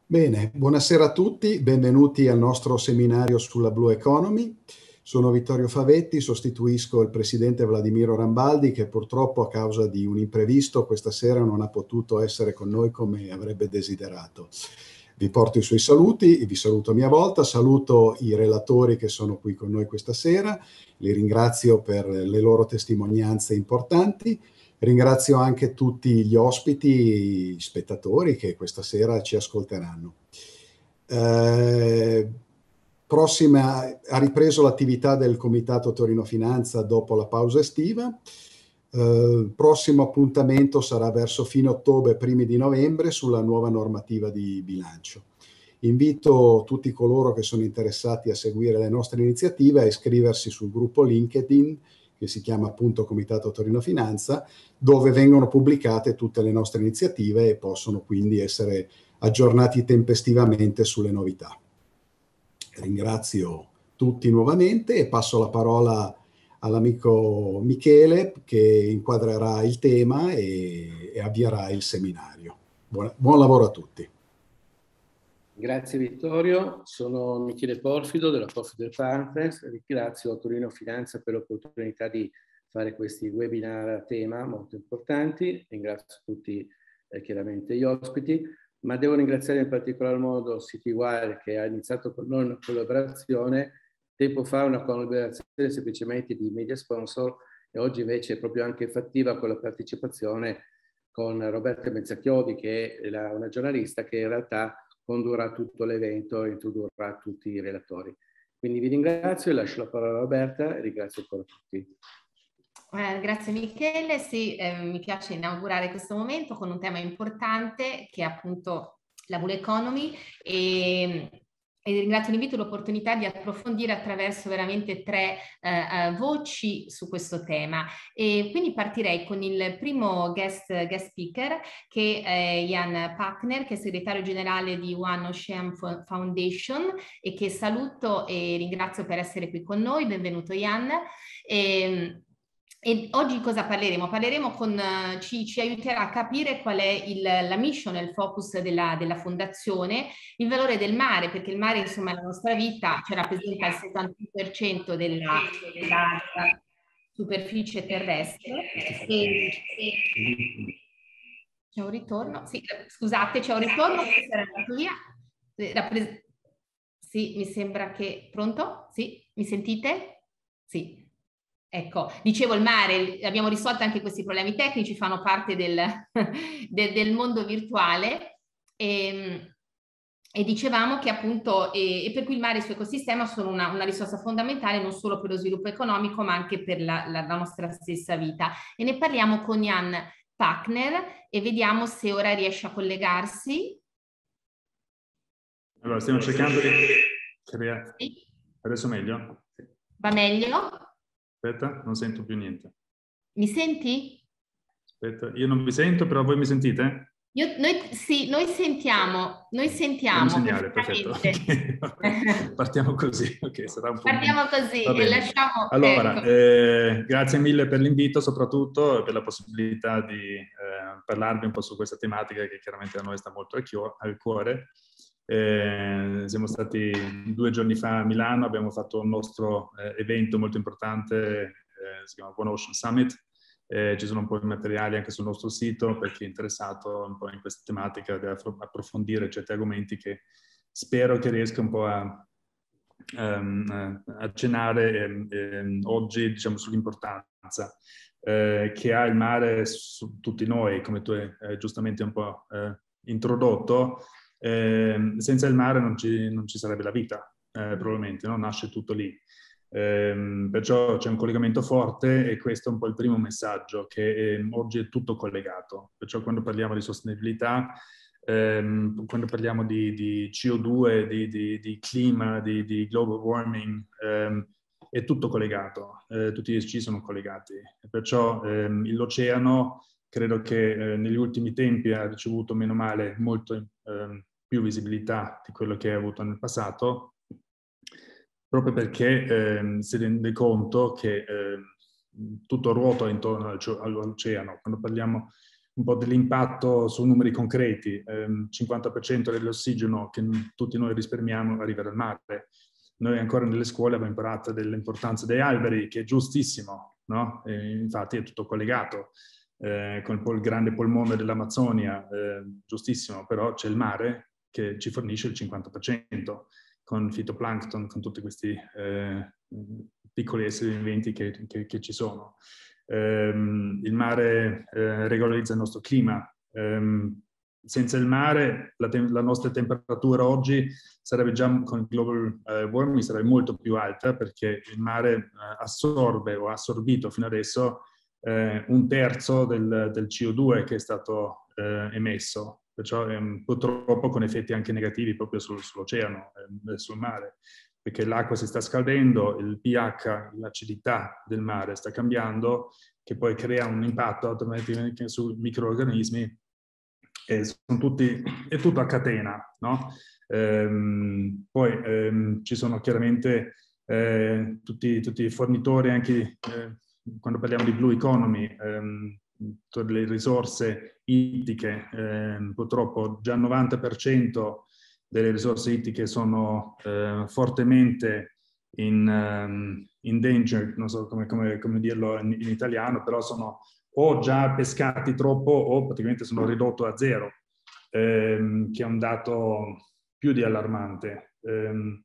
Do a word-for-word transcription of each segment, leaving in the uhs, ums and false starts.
Bene, buonasera a tutti, benvenuti al nostro seminario sulla Blue Economy. Sono Vittorio Favetti, sostituisco il presidente Vladimiro Rambaldi che purtroppo a causa di un imprevisto questa sera non ha potuto essere con noi come avrebbe desiderato. Vi porto i suoi saluti, vi saluto a mia volta, saluto i relatori che sono qui con noi questa sera, li ringrazio per le loro testimonianze importanti. Ringrazio anche tutti gli ospiti, gli spettatori che questa sera ci ascolteranno. Eh, prossima, ha ripreso l'attività del Comitato Torino Finanza dopo la pausa estiva. Eh, prossimo appuntamento sarà verso fine ottobre, primi di novembre, sulla nuova normativa di bilancio. Invito tutti coloro che sono interessati a seguire le nostre iniziative a iscriversi sul gruppo LinkedIn che si chiama appunto Comitato Torino Finanza, dove vengono pubblicate tutte le nostre iniziative e possono quindi essere aggiornati tempestivamente sulle novità. Ringrazio tutti nuovamente e passo la parola all'amico Michele che inquadrerà il tema e, e avvierà il seminario. Buon, buon lavoro a tutti. Grazie Vittorio, sono Michele Porfido della Porfido Partners, ringrazio Torino Finanza per l'opportunità di fare questi webinar a tema molto importanti, ringrazio tutti eh, chiaramente gli ospiti, ma devo ringraziare in particolar modo Citywire che ha iniziato con noi una collaborazione, tempo fa una collaborazione semplicemente di media sponsor e oggi invece è proprio anche fattiva con la partecipazione con Roberta Mezzacchiodi che è la, una giornalista che in realtà condurrà tutto l'evento e introdurrà tutti i relatori. Quindi vi ringrazio e lascio la parola a Roberta e ringrazio ancora tutti. Eh, grazie Michele, sì, eh, mi piace inaugurare questo momento con un tema importante che è appunto la Blue Economy e, e ringrazio l'invito e l'opportunità di approfondire attraverso veramente tre eh, voci su questo tema. E quindi partirei con il primo guest, guest speaker che è Jan Pachner, che è segretario generale di One Ocean Foundation e che saluto e ringrazio per essere qui con noi. Benvenuto Jan. E, E oggi cosa parleremo? Parleremo con, uh, ci, ci aiuterà a capire qual è il, la mission e il focus della, della fondazione, il valore del mare, perché il mare insomma nella nostra vita ci rappresenta il settantuno per cento della, della, della superficie terrestre. E, e... C'è un ritorno? Sì, scusate, c'è un ritorno, era andato via. Rappres- sì, mi sembra che... Pronto? Sì, mi sentite? Sì. Ecco, dicevo il mare, abbiamo risolto anche questi problemi tecnici, fanno parte del, del, del mondo virtuale e, e dicevamo che appunto, e, e per cui il mare e il suo ecosistema sono una, una risorsa fondamentale non solo per lo sviluppo economico ma anche per la, la, la nostra stessa vita. E ne parliamo con Jan Pachner e vediamo se ora riesce a collegarsi. Allora, stiamo cercando di creare... Sì. Adesso meglio? Va meglio? Aspetta, non sento più niente. Mi senti? Aspetta, io non vi sento, però voi mi sentite? Io, noi, sì, noi sentiamo, noi sentiamo. Un segnale, perfetto. Okay. Partiamo così, ok, sarà un po'. Partiamo così e lasciamo... Allora, ecco. eh, grazie mille per l'invito, soprattutto per la possibilità di eh, parlarvi un po' su questa tematica che chiaramente a noi sta molto al cuore. Eh, siamo stati due giorni fa a Milano, abbiamo fatto un nostro eh, evento molto importante, eh, si chiama One Ocean Summit. Eh, ci sono un po' di materiali anche sul nostro sito per chi è interessato un po' in questa tematica di approfondire certi argomenti che spero che riesca un po' a um, accennare eh, oggi, diciamo, sull'importanza eh, che ha il mare su tutti noi, come tu hai eh, giustamente un po' eh, introdotto. Eh, senza il mare non ci, non ci sarebbe la vita, eh, probabilmente, no? Nasce tutto lì. Eh, perciò c'è un collegamento forte e questo è un po' il primo messaggio, che eh, oggi è tutto collegato. Perciò quando parliamo di sostenibilità, ehm, quando parliamo di, di C O due, di, di, di clima, di, di global warming, ehm, è tutto collegato, eh, tutti gli E S G sono collegati. E perciò ehm, l'oceano credo che eh, negli ultimi tempi ha ricevuto meno male molto ehm, più visibilità di quello che ha avuto nel passato, proprio perché ehm, si rende conto che ehm, tutto ruota intorno all'oceano. Quando parliamo un po' dell'impatto su numeri concreti. Eh, cinquanta per cento dell'ossigeno che tutti noi risparmiamo arriva dal mare. Noi ancora nelle scuole abbiamo imparato dell'importanza degli alberi, che è giustissimo, no? E infatti è tutto collegato. Eh, con il, pol- il grande polmone dell'Amazzonia, eh, giustissimo, però c'è il mare che ci fornisce il cinquanta per cento, con fitoplancton, con tutti questi eh, piccoli esseri viventi che, che, che ci sono. Um, il mare eh, regolarizza il nostro clima. Um, senza il mare la, la nostra temperatura oggi sarebbe già, con il global uh, warming, sarebbe molto più alta, perché il mare uh, assorbe o ha assorbito fino adesso uh, un terzo del, del C O due che è stato uh, emesso, perciò um, purtroppo con effetti anche negativi proprio sul, sull'oceano e sul mare, perché l'acqua si sta scaldendo, il pH, l'acidità del mare sta cambiando, che poi crea un impatto automaticamente sui microorganismi, e sono tutti, è tutto a catena, no? Ehm, poi ehm, ci sono chiaramente eh, tutti, tutti i fornitori, anche eh, quando parliamo di blue economy, ehm, tutte le risorse ittiche, ehm, purtroppo già il novanta per cento delle risorse ittiche sono eh, fortemente in, um, endangered, non so come, come, come dirlo in, in italiano, però sono o già pescati troppo o praticamente sono ridotto a zero, ehm, che è un dato più di allarmante. Eh,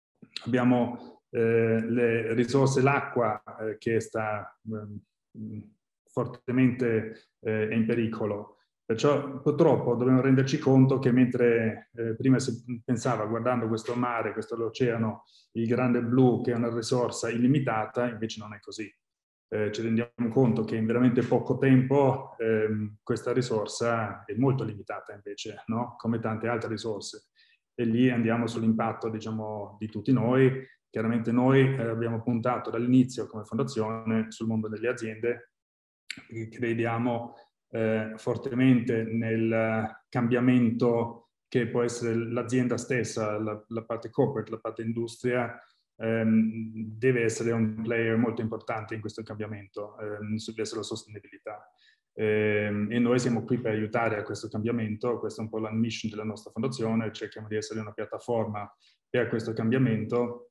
abbiamo eh, le risorse, l'acqua eh, che sta eh, fortemente eh, in pericolo. Perciò purtroppo dobbiamo renderci conto che mentre eh, prima si pensava, guardando questo mare, questo oceano, il grande blu, che è una risorsa illimitata, invece non è così. Eh, ci rendiamo conto che in veramente poco tempo ehm, questa risorsa è molto limitata invece, no? Come tante altre risorse. E lì andiamo sull'impatto, diciamo, di tutti noi. Chiaramente noi eh, abbiamo puntato dall'inizio come fondazione sul mondo delle aziende, perché crediamo eh, fortemente nel cambiamento che può essere l'azienda stessa, la, la parte corporate, la parte industria, ehm, deve essere un player molto importante in questo cambiamento ehm, verso la sostenibilità. Eh, e noi siamo qui per aiutare a questo cambiamento. Questa è un po' la mission della nostra fondazione, cerchiamo di essere una piattaforma per questo cambiamento,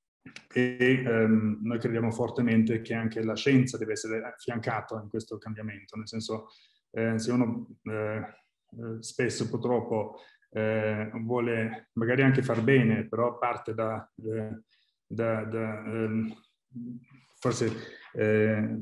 e ehm, noi crediamo fortemente che anche la scienza deve essere affiancata in questo cambiamento, nel senso eh, se uno eh, spesso purtroppo eh, vuole magari anche far bene, però parte da, eh, da, da ehm, forse eh,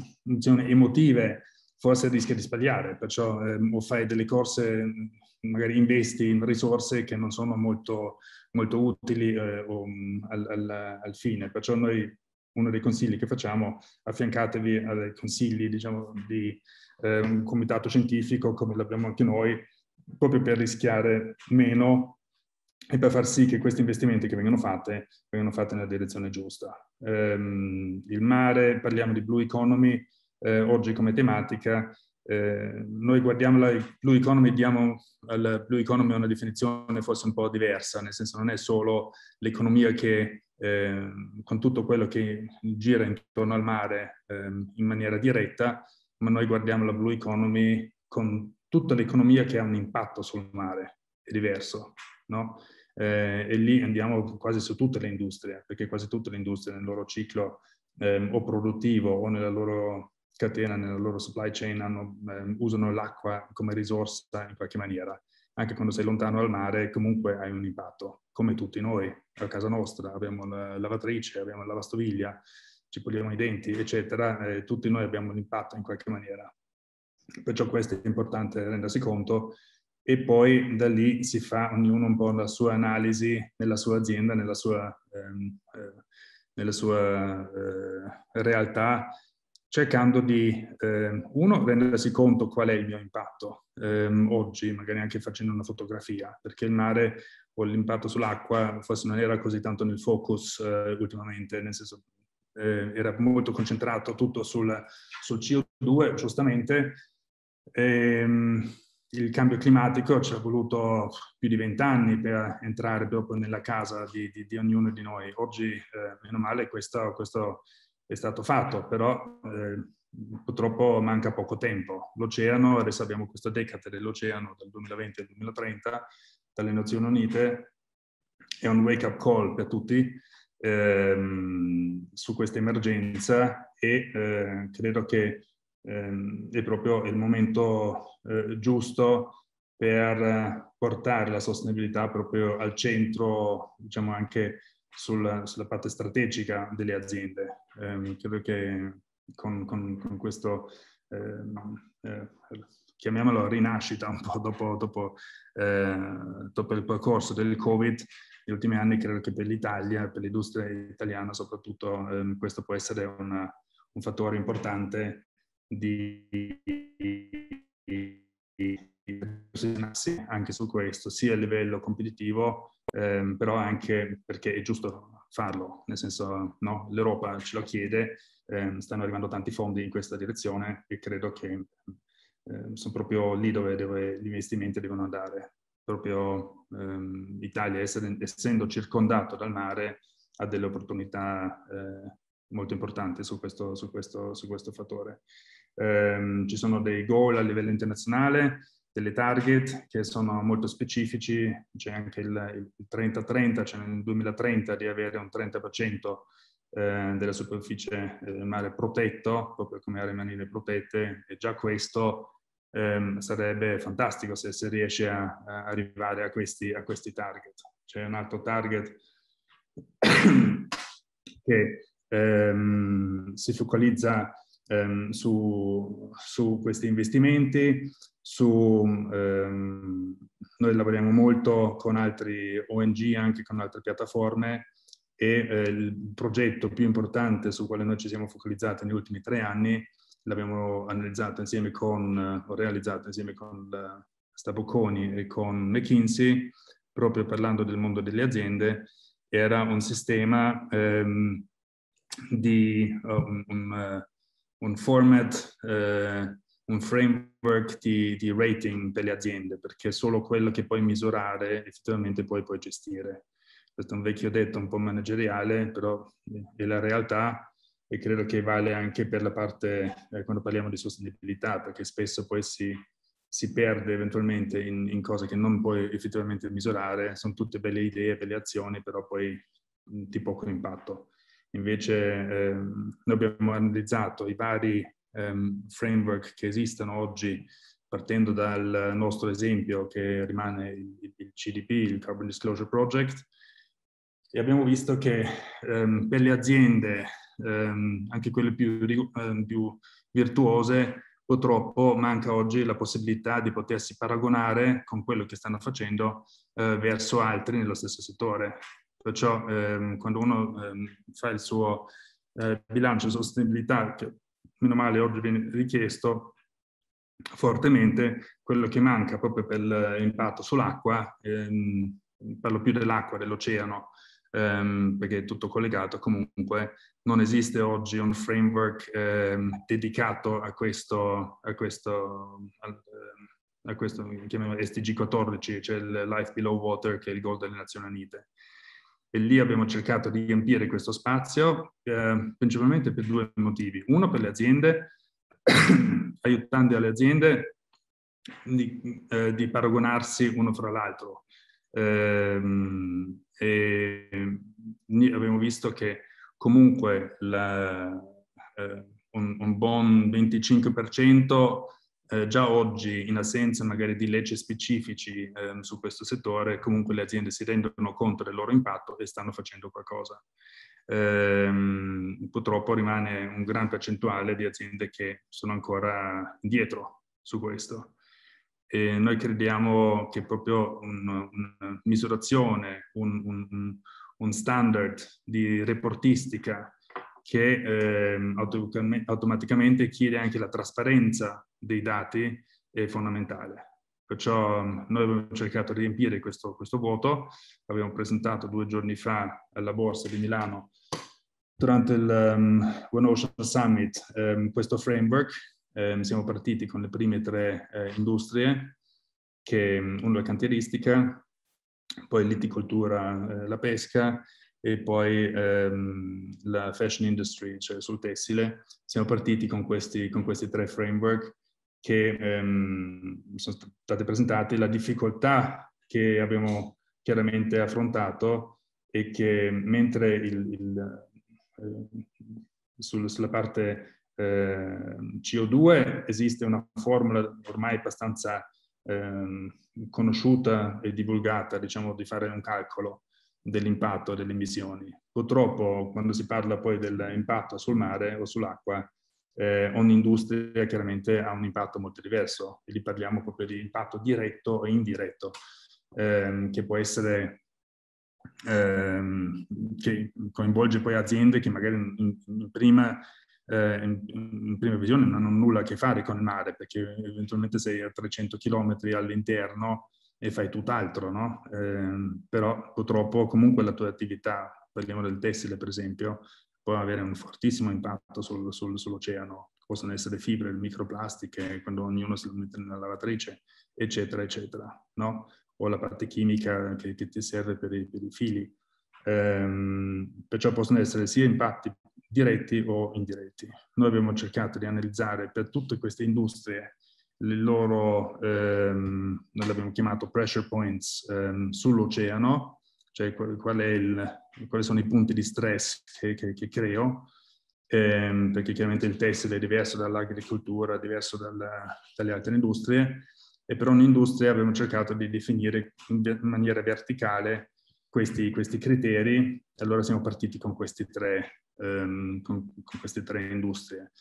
emotive, forse rischia di sbagliare, perciò eh, o fai delle corse, magari investi in risorse che non sono molto, molto utili eh, o, um, al, al, al fine. Perciò noi, uno dei consigli che facciamo, affiancatevi ai consigli, diciamo, di eh, un comitato scientifico come l'abbiamo anche noi, proprio per rischiare meno e per far sì che questi investimenti che vengono fatti vengano fatti nella direzione giusta. Ehm, il mare, parliamo di blue economy, Eh, oggi come tematica, eh, noi guardiamo la Blue Economy, diamo al Blue Economy una definizione forse un po' diversa, nel senso non è solo l'economia che eh, con tutto quello che gira intorno al mare eh, in maniera diretta, ma noi guardiamo la Blue Economy con tutta l'economia che ha un impatto sul mare, è diverso, no? Eh, e lì andiamo quasi su tutte le industrie, perché quasi tutte le industrie nel loro ciclo eh, o produttivo o nella loro catena, nella loro supply chain, hanno, eh, usano l'acqua come risorsa in qualche maniera. Anche quando sei lontano dal mare comunque hai un impatto, come tutti noi a casa nostra. Abbiamo la lavatrice, abbiamo la lavastoviglie, ci puliamo i denti, eccetera. Eh, tutti noi abbiamo un impatto in qualche maniera. Perciò questo è importante rendersi conto, e poi da lì si fa ognuno un po' la sua analisi nella sua azienda, nella sua, ehm, eh, nella sua eh, realtà, cercando di, eh, uno, rendersi conto qual è il mio impatto ehm, oggi, magari anche facendo una fotografia, perché il mare o l'impatto sull'acqua forse non era così tanto nel focus eh, ultimamente, nel senso eh, era molto concentrato tutto sul, sul C O due, giustamente. Ehm, il cambio climatico ci ha voluto più di vent'anni per entrare proprio nella casa di, di, di ognuno di noi. Oggi, eh, meno male, questo, questo è stato fatto, però eh, purtroppo manca poco tempo. L'oceano, adesso abbiamo questo decade dell'oceano dal duemilaventi al duemilatrenta dalle Nazioni Unite, è un wake-up call per tutti ehm, su questa emergenza e eh, credo che ehm, è proprio il momento eh, giusto per portare la sostenibilità proprio al centro, diciamo anche sulla, sulla parte strategica delle aziende. Eh, credo che con, con, con questo, eh, eh, chiamiamolo rinascita un po' dopo, dopo, eh, dopo il percorso del Covid, negli ultimi anni credo che per l'Italia, per l'industria italiana soprattutto, eh, questo può essere una, un fattore importante di, di, di anche su questo, sia a livello competitivo, ehm, però anche perché è giusto farlo, nel senso, no, l'Europa ce lo chiede, ehm, stanno arrivando tanti fondi in questa direzione e credo che eh, sono proprio lì dove, dove gli investimenti devono andare. Proprio ehm, l'Italia, essendo circondato dal mare, ha delle opportunità eh, molto importanti su questo, su questo, su questo fattore. Um, ci sono dei goal a livello internazionale, delle target che sono molto specifici, c'è anche il, il trenta trenta, cioè nel duemilatrenta di avere un trenta per cento eh, della superficie del mare protetto, proprio come aree marine protette, e già questo ehm, sarebbe fantastico se si riesce a, a arrivare a questi, a questi target. C'è un altro target che ehm, si focalizza ehm, su, su questi investimenti, su, ehm, noi lavoriamo molto con altri O N G, anche con altre piattaforme, e eh, il progetto più importante sul quale noi ci siamo focalizzati negli ultimi tre anni l'abbiamo analizzato insieme con, o realizzato insieme con uh, Stabocconi e con McKinsey, proprio parlando del mondo delle aziende. Era un sistema ehm, di uh, un, un, uh, un format, uh, un framework di, di rating per le aziende, perché è solo quello che puoi misurare effettivamente poi puoi gestire. Questo è un vecchio detto un po' manageriale, però è la realtà e credo che vale anche per la parte, eh, quando parliamo di sostenibilità, perché spesso poi si, si perde eventualmente in, in cose che non puoi effettivamente misurare, sono tutte belle idee, belle azioni, però poi mh, di poco impatto. Invece ehm, noi abbiamo analizzato i vari ehm, framework che esistono oggi, partendo dal nostro esempio che rimane il, il C D P, il Carbon Disclosure Project, e abbiamo visto che ehm, per le aziende, ehm, anche quelle più, ehm, più virtuose, purtroppo manca oggi la possibilità di potersi paragonare con quello che stanno facendo eh, verso altri nello stesso settore. Perciò ehm, quando uno ehm, fa il suo eh, bilancio di sostenibilità, che meno male oggi viene richiesto fortemente, quello che manca proprio per l'impatto sull'acqua, ehm, parlo più dell'acqua, dell'oceano, ehm, perché è tutto collegato, comunque non esiste oggi un framework ehm, dedicato a questo, a questo, a, a questo chiamiamolo S D G quattordici, cioè il Life Below Water, che è il goal delle Nazioni Unite. E lì abbiamo cercato di riempire questo spazio eh, principalmente per due motivi. Uno, per le aziende, aiutando le aziende di, eh, di paragonarsi uno fra l'altro. Eh, e abbiamo visto che comunque la, eh, un, un buon venticinque per cento eh, già oggi, in assenza magari di leggi specifici eh, su questo settore, comunque le aziende si rendono conto del loro impatto e stanno facendo qualcosa. Ehm, purtroppo rimane un gran percentuale di aziende che sono ancora indietro su questo. E noi crediamo che proprio una un misurazione, un, un, un standard di reportistica che eh, automaticamente chiede anche la trasparenza dei dati è fondamentale. Perciò noi abbiamo cercato di riempire questo, questo vuoto, abbiamo presentato due giorni fa alla Borsa di Milano durante il um, One Ocean Summit um, questo framework. Um, siamo partiti con le prime tre eh, industrie, che uno la cantieristica, poi l'iticoltura, eh, la pesca e poi ehm, la fashion industry, cioè sul tessile. Siamo partiti con questi, con questi tre framework che ehm, sono stati presentati. La difficoltà che abbiamo chiaramente affrontato è che mentre il, il, eh, sul, sulla parte eh, C O due esiste una formula ormai abbastanza eh, conosciuta e divulgata, diciamo, di fare un calcolo dell'impatto delle emissioni. Purtroppo quando si parla poi dell'impatto sul mare o sull'acqua, eh, ogni industria chiaramente ha un impatto molto diverso, e lì parliamo proprio di impatto diretto e indiretto, ehm, che può essere, ehm, che coinvolge poi aziende che magari in, in, prima, eh, in, in prima visione non hanno nulla a che fare con il mare, perché eventualmente sei a trecento chilometri all'interno e fai tutt'altro, no? Eh, però purtroppo comunque la tua attività, parliamo del tessile per esempio, può avere un fortissimo impatto sul, sul, sull'oceano. Possono essere fibre, microplastiche, quando ognuno si mette nella lavatrice, eccetera, eccetera, no? O la parte chimica che, che ti serve per i, per i fili. Ehm, perciò possono essere sia impatti diretti o indiretti. Noi abbiamo cercato di analizzare per tutte queste industrie le loro, ehm, noi l'abbiamo chiamato pressure points ehm, sull'oceano, cioè qual, qual è il, quali sono i punti di stress che, che, che creo, ehm, perché chiaramente il tessile è diverso dall'agricoltura, diverso dalla, dalle altre industrie, e per ogni industria abbiamo cercato di definire in maniera verticale questi, questi criteri, e allora siamo partiti con, questi tre, ehm, con, con queste tre industrie.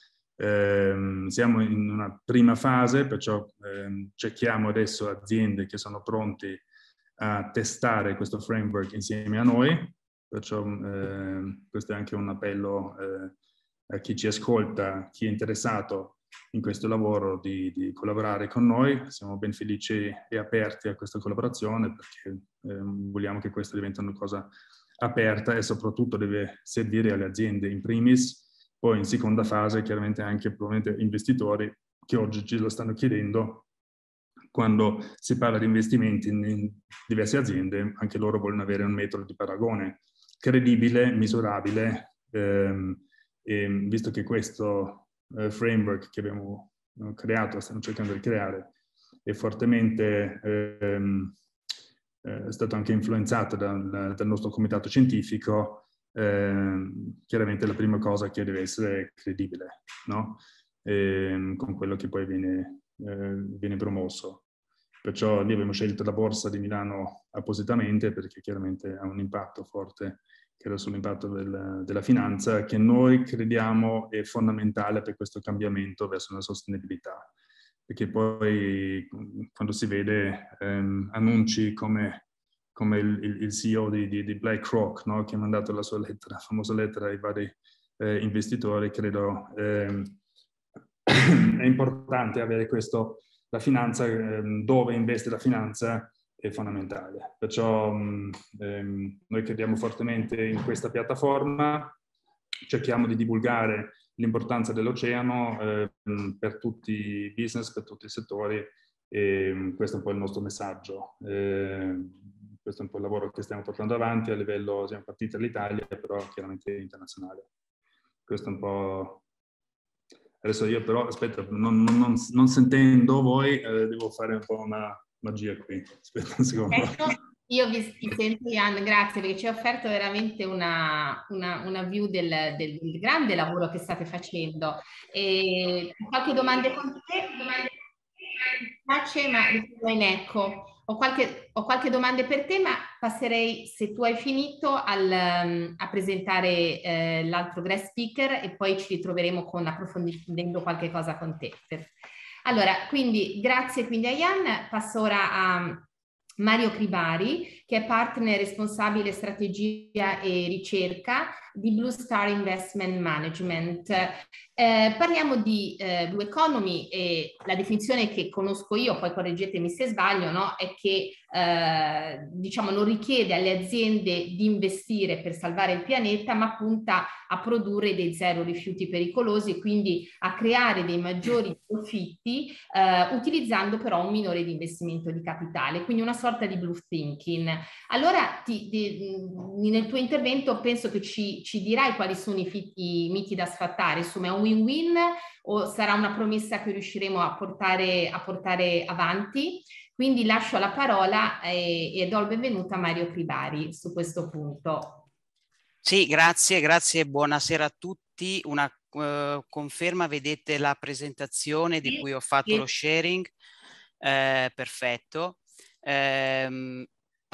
Eh, siamo in una prima fase, perciò eh, cerchiamo adesso aziende che sono pronti a testare questo framework insieme a noi, perciò eh, questo è anche un appello eh, a chi ci ascolta, chi è interessato in questo lavoro di, di collaborare con noi. Siamo ben felici e aperti a questa collaborazione, perché eh, vogliamo che questa diventi una cosa aperta e soprattutto deve servire alle aziende in primis. Poi in seconda fase chiaramente anche probabilmente investitori che oggi ci lo stanno chiedendo, quando si parla di investimenti in diverse aziende, anche loro vogliono avere un metodo di paragone credibile, misurabile, ehm, e visto che questo eh, framework che abbiamo creato, stiamo cercando di creare, è fortemente ehm, eh, è stato anche influenzato dal, dal nostro comitato scientifico, Eh, chiaramente la prima cosa che deve essere credibile, no? E, con quello che poi viene, eh, viene promosso. Perciò lì abbiamo scelto la Borsa di Milano appositamente, perché chiaramente ha un impatto forte, che era sull'impatto del, della finanza, che noi crediamo è fondamentale per questo cambiamento verso la sostenibilità. Perché poi quando si vede ehm, annunci come come il, il, il C E O di, di, di BlackRock, no? Che ha mandato la sua lettera, la famosa lettera ai vari eh, investitori, credo eh, è importante avere questo, la finanza, eh, dove investe la finanza è fondamentale. Perciò mh, ehm, noi crediamo fortemente in questa piattaforma, cerchiamo di divulgare l'importanza dell'oceano eh, per tutti i business, per tutti i settori, e questo è un po' il nostro messaggio. Eh, questo è un po' il lavoro che stiamo portando avanti a livello, siamo partiti dall'Italia, però chiaramente internazionale. Questo è un po'... Adesso io però, aspetta, non, non, non sentendo voi, eh, devo fare un po' una magia qui. Aspetta un secondo. Ecco, io vi, vi sento, Ian, grazie, perché ci ha offerto veramente una, una, una view del, del, del grande lavoro che state facendo. E qualche domanda con te? Domande? Grazie, ma in ecco. Ho qualche, ho qualche domanda per te, ma passerei, se tu hai finito, al, um, a presentare eh, l'altro guest speaker e poi ci ritroveremo con approfondendo qualche cosa con te. Per... Allora, quindi grazie quindi a Ian. Passo ora a Mario Cribari, che è partner responsabile strategia e ricerca di Blue Star Investment Management. Eh, parliamo di eh, Blue Economy e la definizione che conosco io, poi correggetemi se sbaglio, no? È che eh, diciamo non richiede alle aziende di investire per salvare il pianeta, ma punta a produrre dei zero rifiuti pericolosi e quindi a creare dei maggiori profitti eh, utilizzando però un minore di investimento di capitale, quindi una sorta di blue thinking. Allora ti, di, nel tuo intervento penso che ci, ci dirai quali sono i, fit, i miti da sfatare, insomma è un win-win o sarà una promessa che riusciremo a portare, a portare avanti? Quindi lascio la parola e, e do il benvenuto a Mario Cribari su questo punto. Sì, grazie, grazie, buonasera a tutti. Una uh, conferma, vedete la presentazione di cui ho fatto sì. lo sharing? Eh, perfetto. Ehm,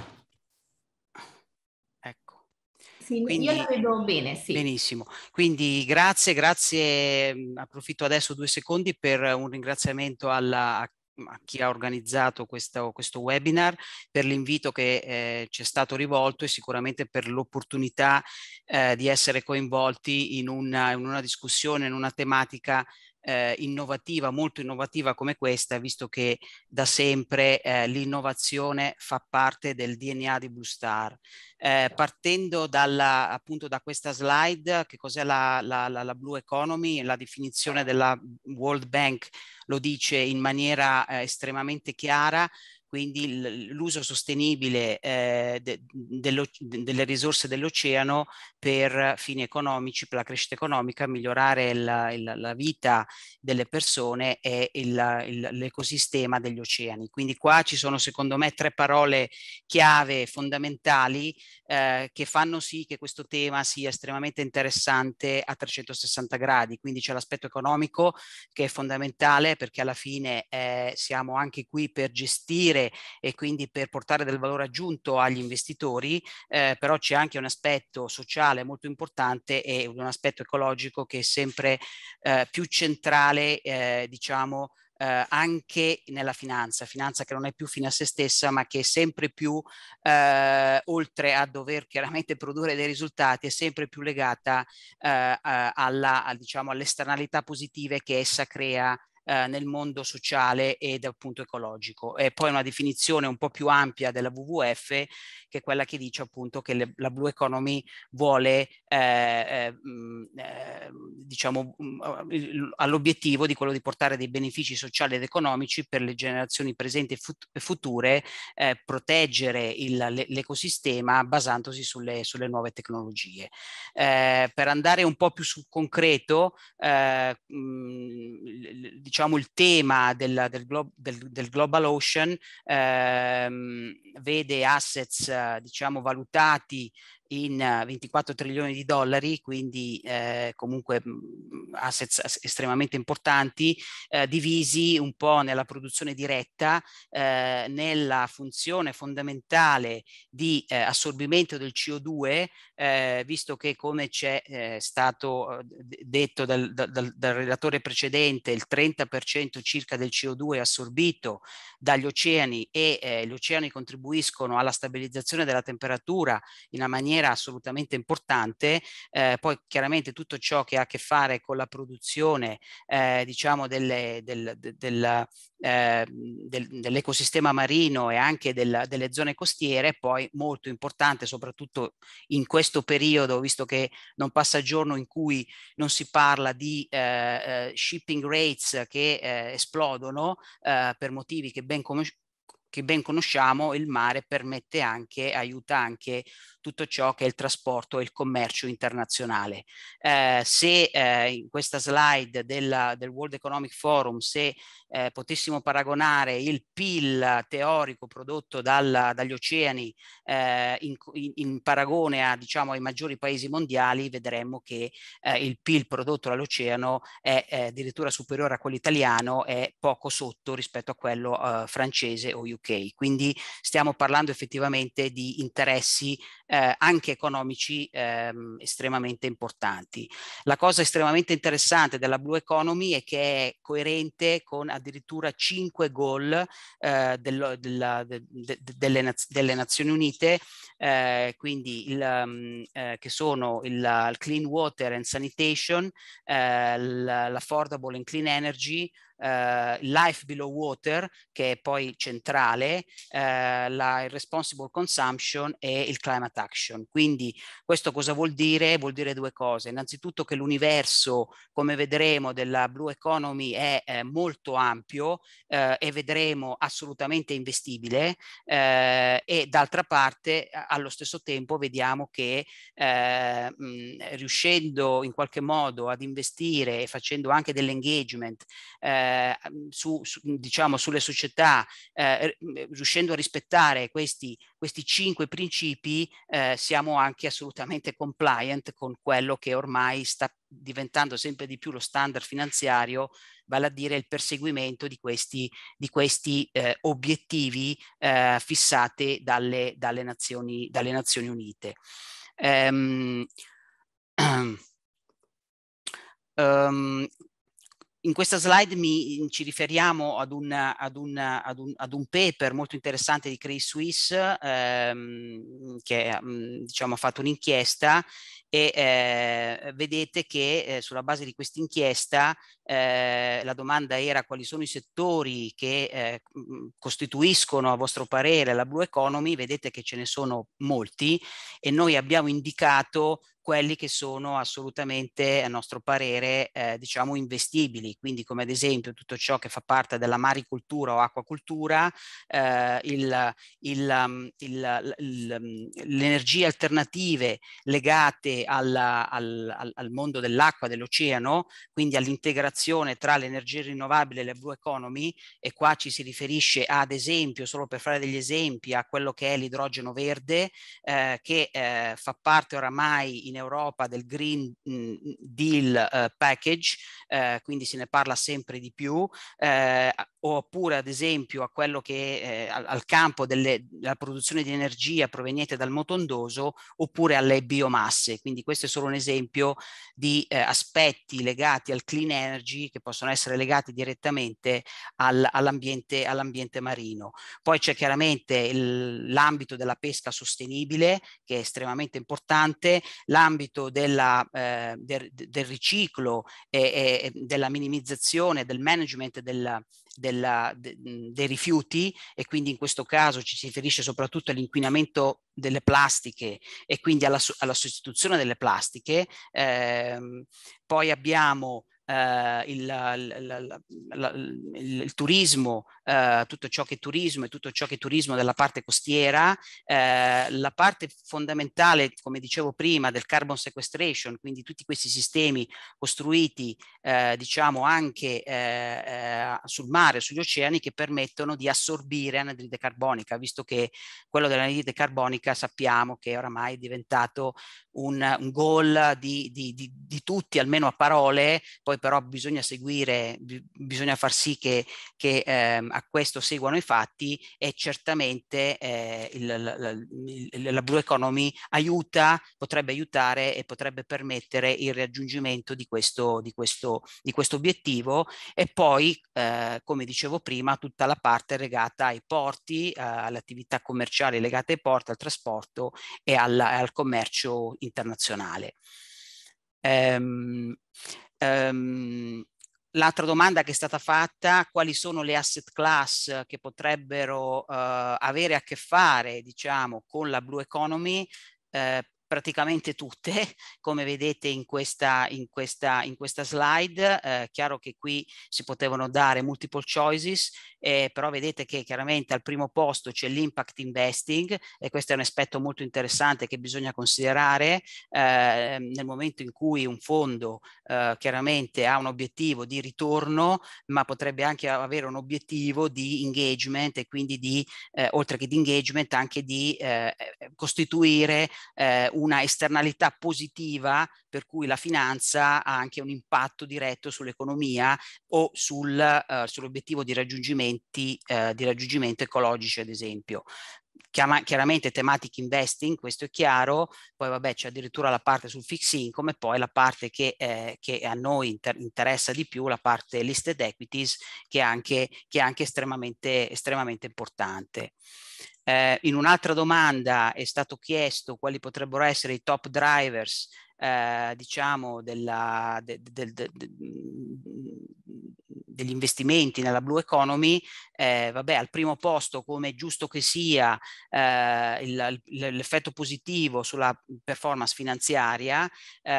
ecco. Sì, Quindi, io la vedo bene, sì. Benissimo. Quindi grazie, grazie. Approfitto adesso due secondi per un ringraziamento alla, a a chi ha organizzato questo, questo webinar, per l'invito che eh, ci è stato rivolto e sicuramente per l'opportunità eh, di essere coinvolti in una, in una discussione, in una tematica eh, innovativa, molto innovativa come questa, visto che da sempre eh, l'innovazione fa parte del D N A di Blue Star. Eh, partendo dalla, appunto da questa slide, che cos'è la, la, la, la Blue Economy, la definizione della World Bank lo dice in maniera eh, estremamente chiara, quindi l'uso sostenibile eh, de, delle risorse dell'oceano per fini economici, per la crescita economica, migliorare la, la, la vita delle persone e l'ecosistema degli oceani. Quindi qua ci sono secondo me tre parole chiave fondamentali eh, che fanno sì che questo tema sia estremamente interessante a trecentosessanta gradi. Quindi c'è l'aspetto economico che è fondamentale, perché alla fine eh, siamo anche qui per gestire e quindi per portare del valore aggiunto agli investitori, eh, però c'è anche un aspetto sociale molto importante e un aspetto ecologico che è sempre eh, più centrale, eh, diciamo, eh, anche nella finanza, finanza che non è più fine a se stessa, ma che è sempre più, eh, oltre a dover chiaramente produrre dei risultati, è sempre più legata eh, alla, a, diciamo, alle esternalità positive che essa crea Eh, nel mondo sociale ed appunto ecologico. E poi una definizione un po' più ampia della W W F, che è quella che dice appunto che le, la Blue Economy vuole eh, eh, diciamo all'obiettivo di quello di portare dei benefici sociali ed economici per le generazioni presenti e fut future, eh, proteggere l'ecosistema basandosi sulle, sulle nuove tecnologie. Eh, per andare un po' più sul concreto, eh, mh, diciamo il tema del, del, glo del, del Global Ocean ehm, vede assets eh, diciamo valutati in ventiquattro trilioni di dollari, quindi eh, comunque mh, assets estremamente importanti, eh, divisi un po' nella produzione diretta, eh, nella funzione fondamentale di eh, assorbimento del C O due, eh, visto che come c'è eh, stato detto dal, dal, dal relatore precedente, il trenta per cento circa del C O due è assorbito dagli oceani e eh, gli oceani contribuiscono alla stabilizzazione della temperatura in una maniera assolutamente importante. Eh, poi chiaramente tutto ciò che ha a che fare con la produzione eh, diciamo delle, del, del, del, eh, del, dell'ecosistema marino e anche del, delle zone costiere, poi molto importante soprattutto in questo periodo, visto che non passa giorno in cui non si parla di eh, shipping rates che eh, esplodono eh, per motivi che ben conosciamo che ben conosciamo. Il mare permette anche, aiuta anche tutto ciò che è il trasporto e il commercio internazionale. Eh, se eh, in questa slide della, del World Economic Forum, se eh, potessimo paragonare il P I L teorico prodotto dal, dagli oceani eh, in, in, in paragone a, diciamo, ai maggiori paesi mondiali, vedremmo che eh, il P I L prodotto dall'oceano è eh, addirittura superiore a quello italiano, è poco sotto rispetto a quello eh, francese o U K. Quindi stiamo parlando effettivamente di interessi eh, anche economici ehm, estremamente importanti. La cosa estremamente interessante della Blue Economy è che è coerente con addirittura cinque goal eh, del, della, de, de, delle, naz delle Nazioni Unite, eh, quindi il, um, eh, che sono il, il Clean Water and Sanitation, eh, l'Affordable and Clean Energy, Uh, Life Below Water, che è poi centrale, uh, la, il Responsible Consumption e il Climate Action. Quindi questo cosa vuol dire? Vuol dire due cose. Innanzitutto che l'universo, come vedremo, della Blue Economy è eh, molto ampio eh, e vedremo assolutamente investibile, eh, e d'altra parte allo stesso tempo vediamo che eh, mh, riuscendo in qualche modo ad investire e facendo anche dell'engagement eh, Su, su, diciamo, sulle società, eh, riuscendo a rispettare questi, questi cinque principi, eh, siamo anche assolutamente compliant con quello che ormai sta diventando sempre di più lo standard finanziario, vale a dire il perseguimento di questi, di questi eh, obiettivi eh, fissati dalle, dalle, Nazioni, dalle Nazioni Unite. Um, um, In questa slide mi, ci riferiamo ad un, ad, un, ad, un, ad un paper molto interessante di Credit Suisse ehm, che diciamo, ha fatto un'inchiesta e eh, vedete che eh, sulla base di questa inchiesta eh, la domanda era quali sono i settori che eh, costituiscono a vostro parere la Blue Economy. Vedete che ce ne sono molti e noi abbiamo indicato quelli che sono assolutamente a nostro parere eh, diciamo investibili, quindi come ad esempio tutto ciò che fa parte della maricoltura o acquacultura, eh, il, il, il, il, le energie alternative legate alla, al, al mondo dell'acqua, dell'oceano, quindi all'integrazione tra le energie rinnovabili e le Blue Economy, e qua ci si riferisce ad esempio, solo per fare degli esempi, a quello che è l'idrogeno verde, eh, che eh, fa parte oramai in Europa del Green Deal uh, Package, eh, quindi se ne parla sempre di più, eh, oppure ad esempio a quello che eh, al, al campo delle, della produzione di energia proveniente dal motondoso, oppure alle biomasse. Quindi questo è solo un esempio di eh, aspetti legati al clean energy che possono essere legati direttamente al, all'ambiente, all'ambiente marino. Poi c'è chiaramente l'ambito della pesca sostenibile, che è estremamente importante, l'ambito della, eh, del, del riciclo e, e della minimizzazione, del management della, della, de, dei rifiuti, e quindi in questo caso ci si riferisce soprattutto all'inquinamento delle plastiche e quindi alla, alla sostituzione delle plastiche. Eh, poi abbiamo Uh, il, il, il, il, il turismo, uh, tutto ciò che è turismo e tutto ciò che è turismo della parte costiera, uh, la parte fondamentale, come dicevo prima, del carbon sequestration, quindi tutti questi sistemi costruiti uh, diciamo anche uh, uh, sul mare, sugli oceani, che permettono di assorbire anidride carbonica, visto che quello dell'anidride carbonica sappiamo che oramai è diventato un, un goal di, di, di, di tutti, almeno a parole. Poi però bisogna seguire, bisogna far sì che, che ehm, a questo seguano i fatti, e certamente eh, il, la, la Blue Economy aiuta, potrebbe aiutare e potrebbe permettere il raggiungimento di questo, di questo, di questo obiettivo. E poi, eh, come dicevo prima, tutta la parte legata ai porti, eh, alle attività commerciali legate ai porti, al trasporto e al, al commercio internazionale. Um, Um, L'altra domanda che è stata fatta: quali sono le asset class che potrebbero uh, avere a che fare, diciamo, con la Blue Economy? Uh, praticamente tutte, come vedete in questa, in questa, in questa slide. Eh, chiaro che qui si potevano dare multiple choices, eh, però vedete che chiaramente al primo posto c'è l'impact investing, e questo è un aspetto molto interessante che bisogna considerare eh, nel momento in cui un fondo eh, chiaramente ha un obiettivo di ritorno, ma potrebbe anche avere un obiettivo di engagement, e quindi di, eh, oltre che di engagement, anche di eh, costituire eh, una esternalità positiva, per cui la finanza ha anche un impatto diretto sull'economia o sul, uh, sull'obiettivo di raggiungimenti uh, di raggiungimento ecologici, ad esempio. chiaramente thematic investing, questo è chiaro, poi vabbè c'è addirittura la parte sul fixed income e poi la parte che, eh, che a noi inter interessa di più, la parte listed equities, che è anche, che è anche estremamente, estremamente importante. Eh, in un'altra domanda è stato chiesto quali potrebbero essere i top drivers Eh, diciamo della, de, de, de, de, degli investimenti nella blue economy. Eh, vabbè, al primo posto, come è giusto che sia, eh, l'effetto positivo sulla performance finanziaria,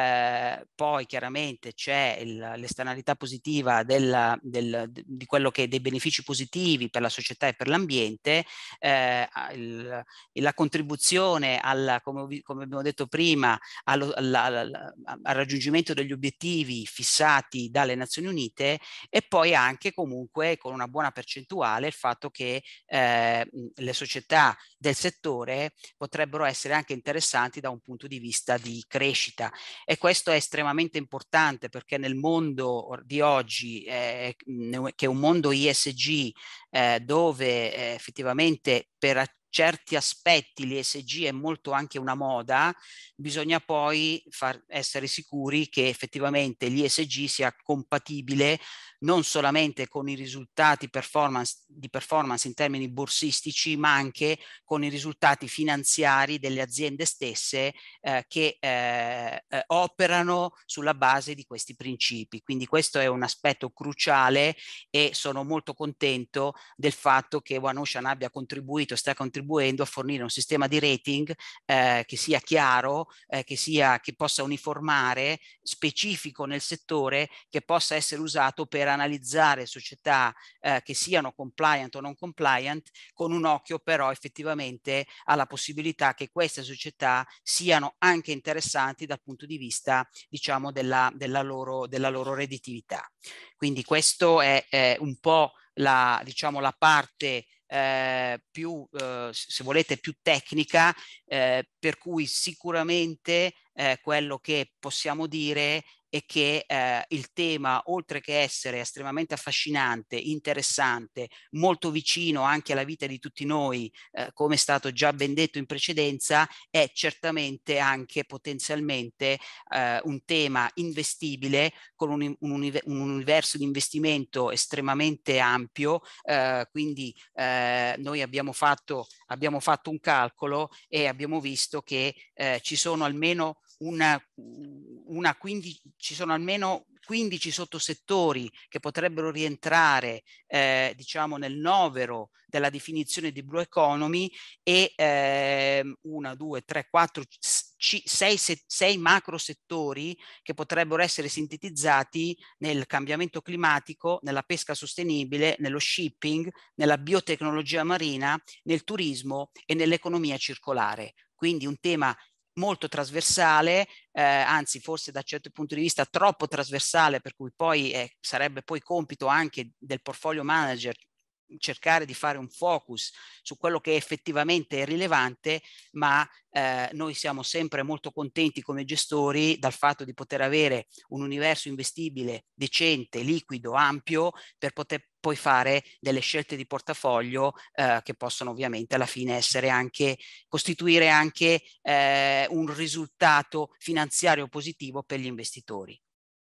eh, poi chiaramente c'è l'esternalità positiva del, del, di quello che dei benefici positivi per la società e per l'ambiente, eh, il, la contribuzione alla, come, come abbiamo detto prima, allo, alla, al, al raggiungimento degli obiettivi fissati dalle Nazioni Unite, e poi anche comunque con una buona percentuale il fatto che eh, le società del settore potrebbero essere anche interessanti da un punto di vista di crescita, e questo è estremamente importante perché nel mondo di oggi, eh, che è un mondo E S G, eh, dove eh, effettivamente per certi aspetti l'E S G è molto anche una moda, bisogna poi far essere sicuri che effettivamente l'E S G sia compatibile non solamente con i risultati performance, di performance in termini borsistici, ma anche con i risultati finanziari delle aziende stesse eh, che eh, eh, operano sulla base di questi principi. Quindi questo è un aspetto cruciale e sono molto contento del fatto che OneOcean abbia contribuito, stia contribuendo a fornire un sistema di rating eh, che sia chiaro, eh, che, sia, che possa uniformare, specifico nel settore, che possa essere usato per analizzare società eh, che siano compliant o non compliant, con un occhio però effettivamente alla possibilità che queste società siano anche interessanti dal punto di vista, diciamo, della, della, loro, della loro redditività. Quindi questo è, è un po' la, diciamo, la parte eh, più, eh, se volete, più tecnica, eh, per cui sicuramente eh, quello che possiamo dire è che eh, il tema, oltre che essere estremamente affascinante, interessante, molto vicino anche alla vita di tutti noi, eh, come è stato già ben detto in precedenza, è certamente anche potenzialmente eh, un tema investibile con un, un, un universo di investimento estremamente ampio, eh, quindi eh, noi abbiamo fatto, abbiamo fatto un calcolo e abbiamo visto che eh, ci sono almeno una, una quindici, ci sono almeno quindici sottosettori che potrebbero rientrare eh, diciamo nel novero della definizione di Blue Economy, e eh, una, due, tre, quattro, sei, sei macro settori che potrebbero essere sintetizzati nel cambiamento climatico, nella pesca sostenibile, nello shipping, nella biotecnologia marina, nel turismo e nell'economia circolare. Quindi un tema molto trasversale, eh, anzi forse da certo punto di vista troppo trasversale, per cui poi eh, sarebbe poi compito anche del portfolio manager cercare di fare un focus su quello che effettivamente è rilevante, ma eh, noi siamo sempre molto contenti come gestori dal fatto di poter avere un universo investibile decente, liquido, ampio, per poter poi fare delle scelte di portafoglio eh, che possono ovviamente alla fine essere anche, costituire anche eh, un risultato finanziario positivo per gli investitori.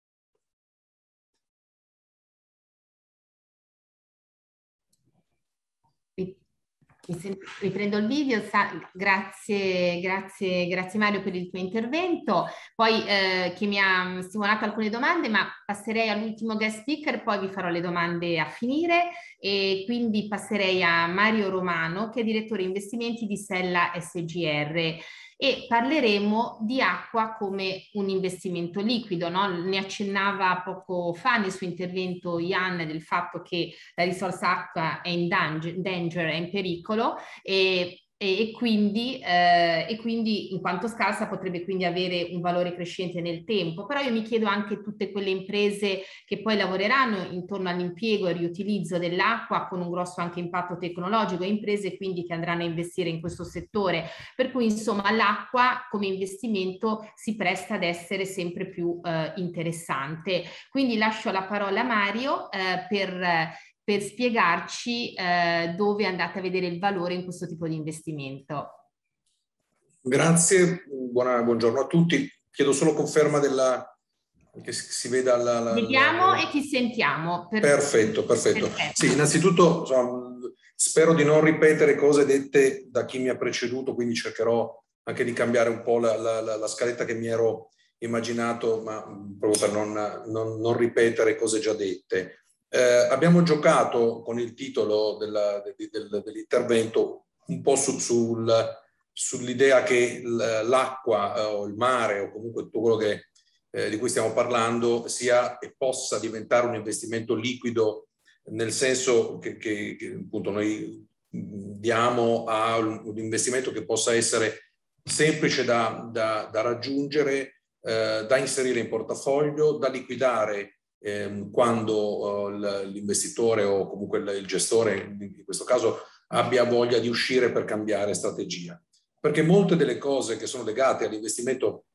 Riprendo il video, grazie, grazie, grazie Mario per il tuo intervento, poi eh, che mi ha stimolato alcune domande, ma passerei all'ultimo guest speaker, poi vi farò le domande a finire, e quindi passerei a Mario Romano, che è direttore investimenti di Sella S G R, e parleremo di acqua come un investimento liquido, no? Ne accennava poco fa nel suo intervento Ian del fatto che la risorsa acqua è in danger, danger è in pericolo, e E, e, quindi, eh, e quindi in quanto scarsa potrebbe quindi avere un valore crescente nel tempo. Però io mi chiedo anche tutte quelle imprese che poi lavoreranno intorno all'impiego e riutilizzo dell'acqua con un grosso anche impatto tecnologico, imprese quindi che andranno a investire in questo settore, per cui insomma l'acqua come investimento si presta ad essere sempre più eh, interessante. Quindi lascio la parola a Mario eh, per per spiegarci eh, dove andate a vedere il valore in questo tipo di investimento. Grazie, buona, buongiorno a tutti. Chiedo solo conferma della... che si veda la... la Vediamo la... e ti sentiamo. Per... Perfetto, perfetto, perfetto. Sì, Perfetto. innanzitutto insomma, spero di non ripetere cose dette da chi mi ha preceduto, quindi cercherò anche di cambiare un po' la, la, la, la scaletta che mi ero immaginato, ma proprio per non, non, non ripetere cose già dette. Eh, abbiamo giocato con il titolo della, del, dell'intervento un po' su, sul, sull'idea che l'acqua eh, o il mare o comunque tutto quello che, eh, di cui stiamo parlando sia e possa diventare un investimento liquido, nel senso che, che, che appunto noi diamo a un, un investimento che possa essere semplice da, da, da raggiungere, eh, da inserire in portafoglio, da liquidare eh, quando eh, l'investitore o comunque il, il gestore, in questo caso, abbia voglia di uscire per cambiare strategia. Perché molte delle cose che sono legate all'investimento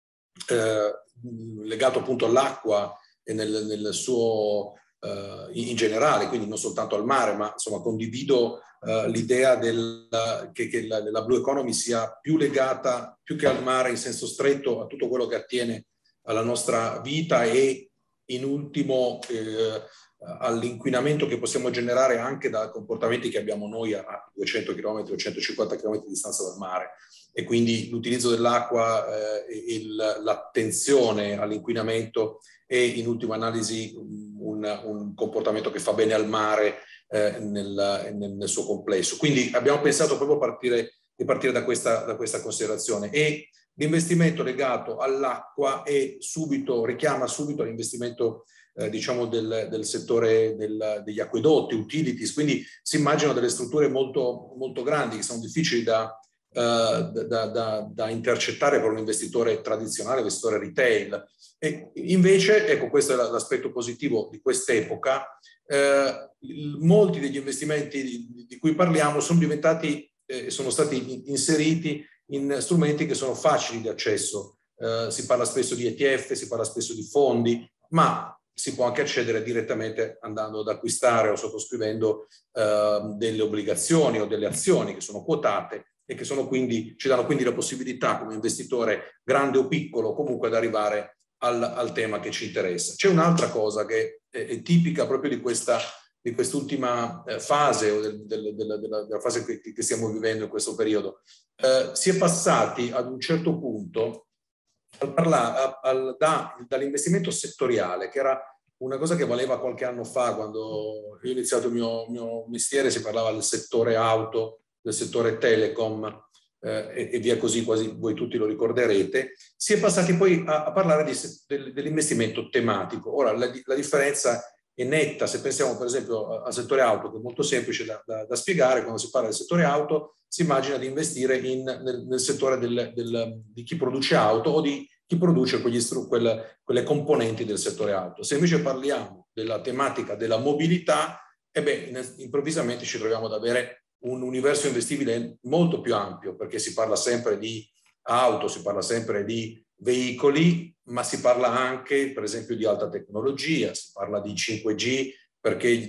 eh, legato appunto all'acqua e nel, nel suo eh, in generale, quindi non soltanto al mare, ma insomma condivido Uh, l'idea del, uh, che, che la, la Blue Economy sia più legata, più che al mare in senso stretto, a tutto quello che attiene alla nostra vita e in ultimo eh, all'inquinamento che possiamo generare anche da comportamenti che abbiamo noi a duecento chilometri o centocinquanta chilometri di distanza dal mare. E quindi l'utilizzo dell'acqua eh, e l'attenzione all'inquinamento è in ultima analisi un, un comportamento che fa bene al mare Eh, nel, nel, nel suo complesso. Quindi abbiamo pensato proprio a partire, di partire da questa, da questa considerazione, e l'investimento legato all'acqua è subito, richiama subito l'investimento eh, diciamo del, del settore del, degli acquedotti, utilities, quindi si immaginano delle strutture molto, molto grandi che sono difficili da, uh, da, da, da intercettare per un investitore tradizionale, investitore retail. E invece, ecco, questo è l'aspetto positivo di quest'epoca. Eh, molti degli investimenti di, di cui parliamo sono diventati e eh, sono stati inseriti in strumenti che sono facili di accesso. Eh, si parla spesso di E T F, si parla spesso di fondi, ma si può anche accedere direttamente andando ad acquistare o sottoscrivendo eh, delle obbligazioni o delle azioni che sono quotate e che sono quindi, ci danno quindi la possibilità come investitore grande o piccolo comunque ad arrivare al, al tema che ci interessa. C'è un'altra cosa che è, è tipica proprio di questa di quest'ultima eh, fase o del, del, della, della, della fase che, che stiamo vivendo in questo periodo. Eh, si è passati ad un certo punto al parlare, al, da, dall'investimento settoriale, che era una cosa che valeva qualche anno fa, quando io ho iniziato il mio, mio mestiere, si parlava del settore auto, del settore telecom eh, e, e via così, quasi voi tutti lo ricorderete. Si è passati poi a, a parlare di, del, dell'investimento tematico. Ora la, la differenza è netta. Se pensiamo per esempio al settore auto, che è molto semplice da, da, da spiegare, quando si parla del settore auto si immagina di investire in, nel, nel settore del, del, di chi produce auto o di chi produce quegli quelle, quelle componenti del settore auto. Se invece parliamo della tematica della mobilità, e beh, improvvisamente ci troviamo ad avere un universo investimibile molto più ampio, perché si parla sempre di auto, si parla sempre di veicoli, ma si parla anche per esempio di alta tecnologia, si parla di cinque G, perché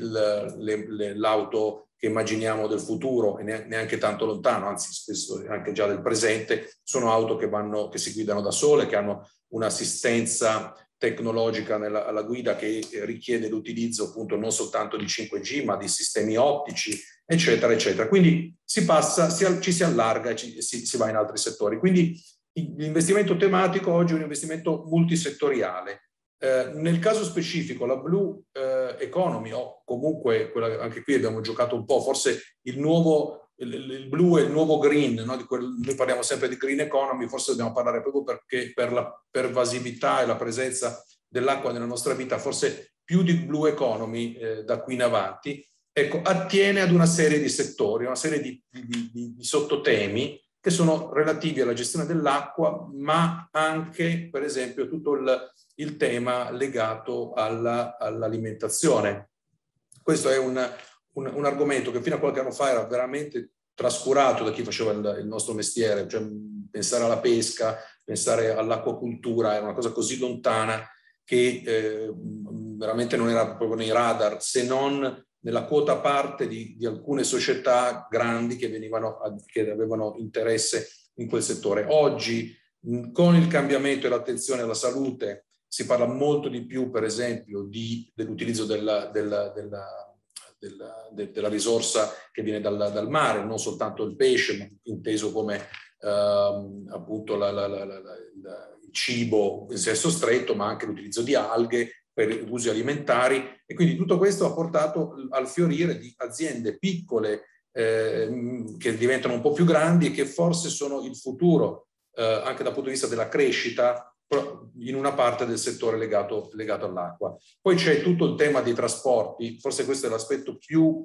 l'auto che immaginiamo del futuro e neanche tanto lontano, anzi spesso anche già del presente, sono auto che, vanno, che si guidano da sole, che hanno un'assistenza tecnologica nella, alla guida che richiede l'utilizzo appunto non soltanto di cinque G, ma di sistemi ottici, eccetera, eccetera. Quindi si passa, si, ci si allarga e ci, si, si va in altri settori. Quindi l'investimento tematico oggi è un investimento multisettoriale. Eh, nel caso specifico la Blue eh, Economy, o comunque quella, anche qui abbiamo giocato un po', forse il nuovo, il, il blu è il nuovo green, no? Di quel, noi parliamo sempre di green economy, forse dobbiamo parlare proprio perché per la pervasività e la presenza dell'acqua nella nostra vita, forse più di blue economy eh, da qui in avanti, ecco, attiene ad una serie di settori, una serie di, di, di, di sottotemi che sono relativi alla gestione dell'acqua, ma anche, per esempio, tutto il, il tema legato alla, all'alimentazione. Questo è un, un, un argomento che fino a qualche anno fa era veramente trascurato da chi faceva il, il nostro mestiere, cioè pensare alla pesca, pensare all'acquacultura, era una cosa così lontana che eh, veramente non era proprio nei radar, se non nella quota parte di, di alcune società grandi che, venivano, che avevano interesse in quel settore. Oggi, con il cambiamento e l'attenzione alla salute, si parla molto di più, per esempio, di, dell'utilizzo della, della, della, della, della risorsa che viene dal, dal mare, non soltanto il pesce, ma inteso come ehm, appunto la, la, la, la, la, il cibo in senso stretto, ma anche l'utilizzo di alghe per usi alimentari. E quindi tutto questo ha portato al fiorire di aziende piccole eh, che diventano un po' più grandi e che forse sono il futuro eh, anche dal punto di vista della crescita in una parte del settore legato, legato all'acqua. Poi c'è tutto il tema dei trasporti, forse questo è l'aspetto più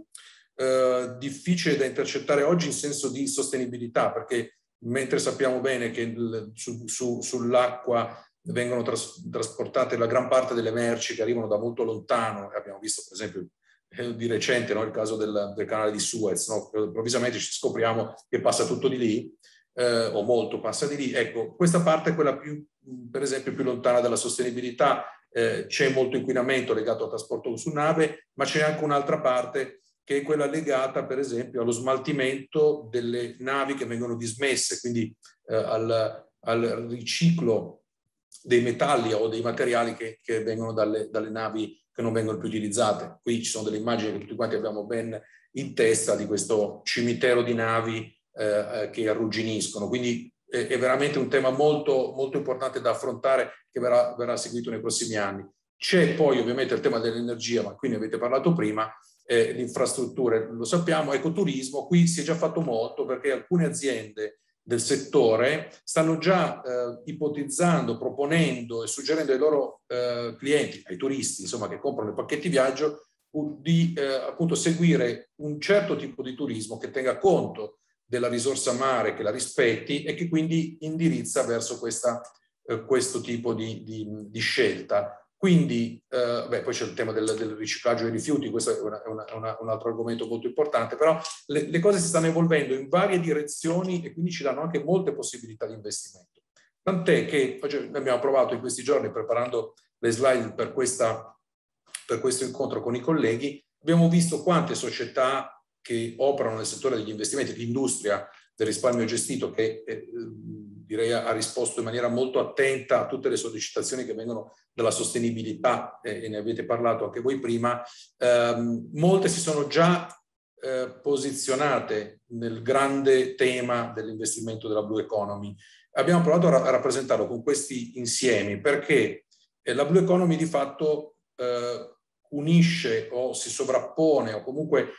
eh, difficile da intercettare oggi in senso di sostenibilità, perché mentre sappiamo bene che il, su, su, sull'acqua vengono tras, trasportate la gran parte delle merci che arrivano da molto lontano, abbiamo visto per esempio eh, di recente, no, il caso del, del canale di Suez, no? Improvvisamente ci scopriamo che passa tutto di lì, eh, o molto passa di lì. Ecco, questa parte è quella più, per esempio, più lontana dalla sostenibilità. Eh, c'è molto inquinamento legato al trasporto su nave, ma c'è anche un'altra parte che è quella legata, per esempio, allo smaltimento delle navi che vengono dismesse, quindi eh, al, al riciclo dei metalli o dei materiali che, che vengono dalle, dalle navi che non vengono più utilizzate. Qui ci sono delle immagini che tutti quanti abbiamo ben in testa di questo cimitero di navi eh, che arrugginiscono. Quindi è, è veramente un tema molto, molto importante da affrontare, che verrà, verrà seguito nei prossimi anni. C'è poi ovviamente il tema dell'energia, ma qui ne avete parlato prima, eh, le infrastrutture, lo sappiamo, ecoturismo, qui si è già fatto molto perché alcune aziende del settore stanno già eh, ipotizzando, proponendo e suggerendo ai loro eh, clienti, ai turisti, insomma, che comprano i pacchetti viaggio, di eh, appunto seguire un certo tipo di turismo che tenga conto della risorsa mare, che la rispetti e che quindi indirizza verso questa, eh, questo tipo di, di, di scelta. Quindi, eh, beh, poi c'è il tema del, del riciclaggio dei rifiuti, questo è, una, è una, una, un altro argomento molto importante, però le, le cose si stanno evolvendo in varie direzioni e quindi ci danno anche molte possibilità di investimento. Tant'è che oggi abbiamo provato in questi giorni, preparando le slide per, questa, per questo incontro con i colleghi, abbiamo visto quante società che operano nel settore degli investimenti, l'industria del risparmio gestito, che eh, direi ha risposto in maniera molto attenta a tutte le sollecitazioni che vengono dalla sostenibilità, eh, e ne avete parlato anche voi prima. Ehm, molte si sono già eh, posizionate nel grande tema dell'investimento della Blue Economy. Abbiamo provato a, a rappresentarlo con questi insiemi perché eh, la Blue Economy di fatto eh, unisce o si sovrappone o comunque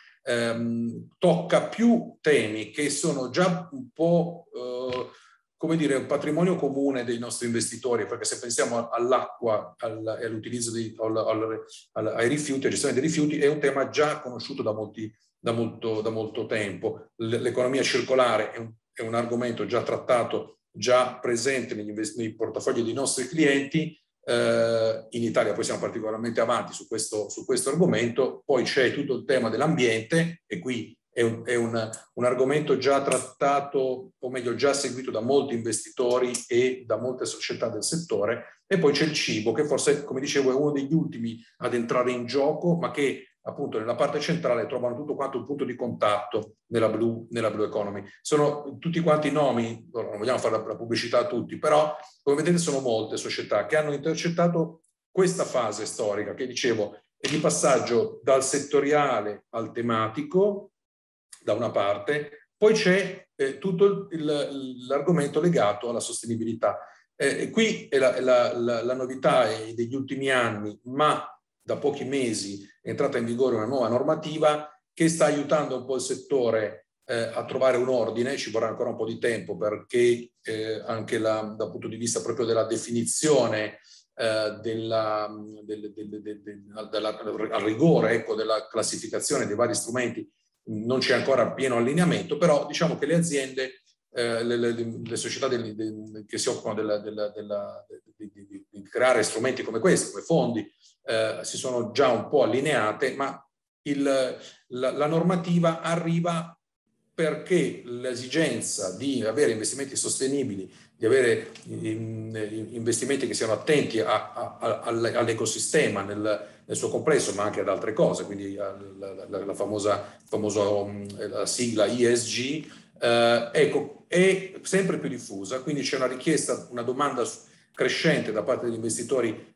ehm, tocca più temi che sono già un po' eh, come dire, un patrimonio comune dei nostri investitori, perché se pensiamo all'acqua e all'utilizzo ai rifiuti, alla gestione dei rifiuti, è un tema già conosciuto da, molti, da, molto, da molto tempo. L'economia circolare è un, è un argomento già trattato, già presente negli nei portafogli dei nostri clienti. Eh, in Italia poi siamo particolarmente avanti su questo, su questo argomento. Poi c'è tutto il tema dell'ambiente e qui è, un, è un, un argomento già trattato, o meglio già seguito da molti investitori e da molte società del settore. E poi c'è il cibo, che forse, come dicevo, è uno degli ultimi ad entrare in gioco, ma che appunto nella parte centrale trovano tutto quanto un punto di contatto nella Blue, nella Blue Economy. Sono tutti quanti nomi, non vogliamo fare la pubblicità a tutti, però come vedete sono molte società che hanno intercettato questa fase storica che dicevo è di passaggio dal settoriale al tematico da una parte, poi c'è eh, tutto l'argomento legato alla sostenibilità. Eh, e qui è la, la, la, la novità è degli ultimi anni, ma da pochi mesi è entrata in vigore una nuova normativa che sta aiutando un po' il settore eh, a trovare un ordine. Ci vorrà ancora un po' di tempo perché eh, anche la, dal punto di vista proprio della definizione eh, della, del, del, del, del, della, al rigore ecco, della classificazione dei vari strumenti non c'è ancora pieno allineamento, però diciamo che le aziende, eh, le, le, le società del, del, che si occupano della, della, della, di, di, di creare strumenti come questi, come fondi, eh, si sono già un po' allineate, ma il, la, la normativa arriva perché l'esigenza di avere investimenti sostenibili, di avere in, investimenti che siano attenti all'ecosistema, nel, nel suo complesso, ma anche ad altre cose, quindi la, la, la famosa famoso, la sigla E S G, eh, ecco, è sempre più diffusa, quindi c'è una richiesta, una domanda crescente da parte degli investitori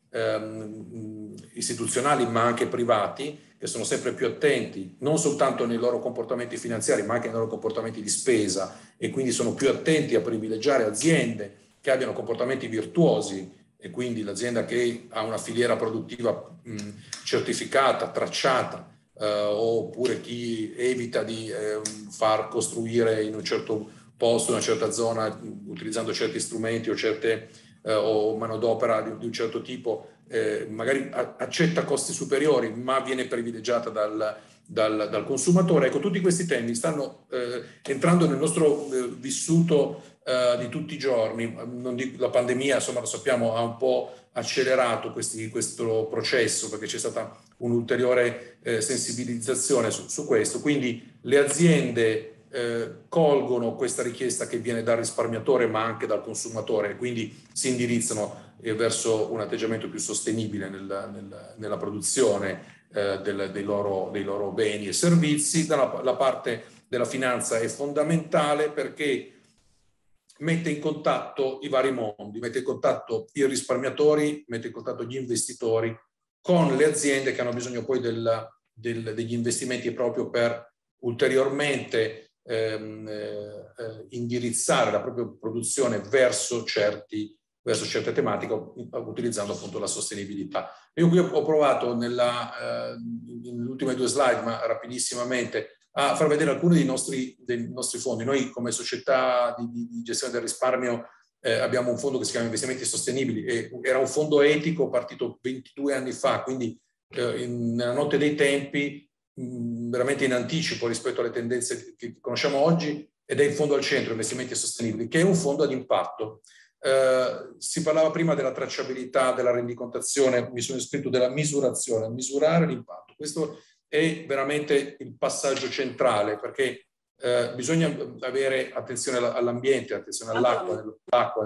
ehm, istituzionali ma anche privati, che sono sempre più attenti non soltanto nei loro comportamenti finanziari ma anche nei loro comportamenti di spesa, e quindi sono più attenti a privilegiare aziende che abbiano comportamenti virtuosi, e quindi l'azienda che ha una filiera produttiva mh, certificata, tracciata, eh, oppure chi evita di eh, far costruire in un certo posto, in una certa zona, utilizzando certi strumenti o certe eh, o manodopera di, di un certo tipo, eh, magari a, accetta costi superiori ma viene privilegiata dal, dal, dal consumatore. Ecco, tutti questi temi stanno eh, entrando nel nostro eh, vissuto Uh, di tutti i giorni. Non dico, la pandemia, insomma, lo sappiamo, ha un po' accelerato questi, questo processo, perché c'è stata un'ulteriore eh, sensibilizzazione su, su questo. Quindi le aziende eh, colgono questa richiesta che viene dal risparmiatore ma anche dal consumatore, quindi si indirizzano eh, verso un atteggiamento più sostenibile nel, nel, nella produzione eh, del, dei, loro, dei loro beni e servizi. Dalla, la parte della finanza è fondamentale perché mette in contatto i vari mondi, mette in contatto i risparmiatori, mette in contatto gli investitori con le aziende che hanno bisogno poi del, del, degli investimenti proprio per ulteriormente ehm, eh, indirizzare la propria produzione verso, certi, verso certe tematiche, utilizzando appunto la sostenibilità. Io qui ho provato nella, eh, nelle ultime due slide, ma rapidissimamente, a far vedere alcuni dei nostri, dei nostri fondi. Noi come società di, di, di gestione del risparmio eh, abbiamo un fondo che si chiama Investimenti Sostenibili, e era un fondo etico partito ventidue anni fa, quindi eh, in, nella notte dei tempi, mh, veramente in anticipo rispetto alle tendenze che conosciamo oggi, ed è il fondo al centro, Investimenti Sostenibili, che è un fondo ad impatto. Eh, si parlava prima della tracciabilità, della rendicontazione, mi sono iscritto della misurazione, misurare l'impatto. Questo è veramente il passaggio centrale, perché eh, bisogna avere attenzione all'ambiente, attenzione all'acqua, nell'acqua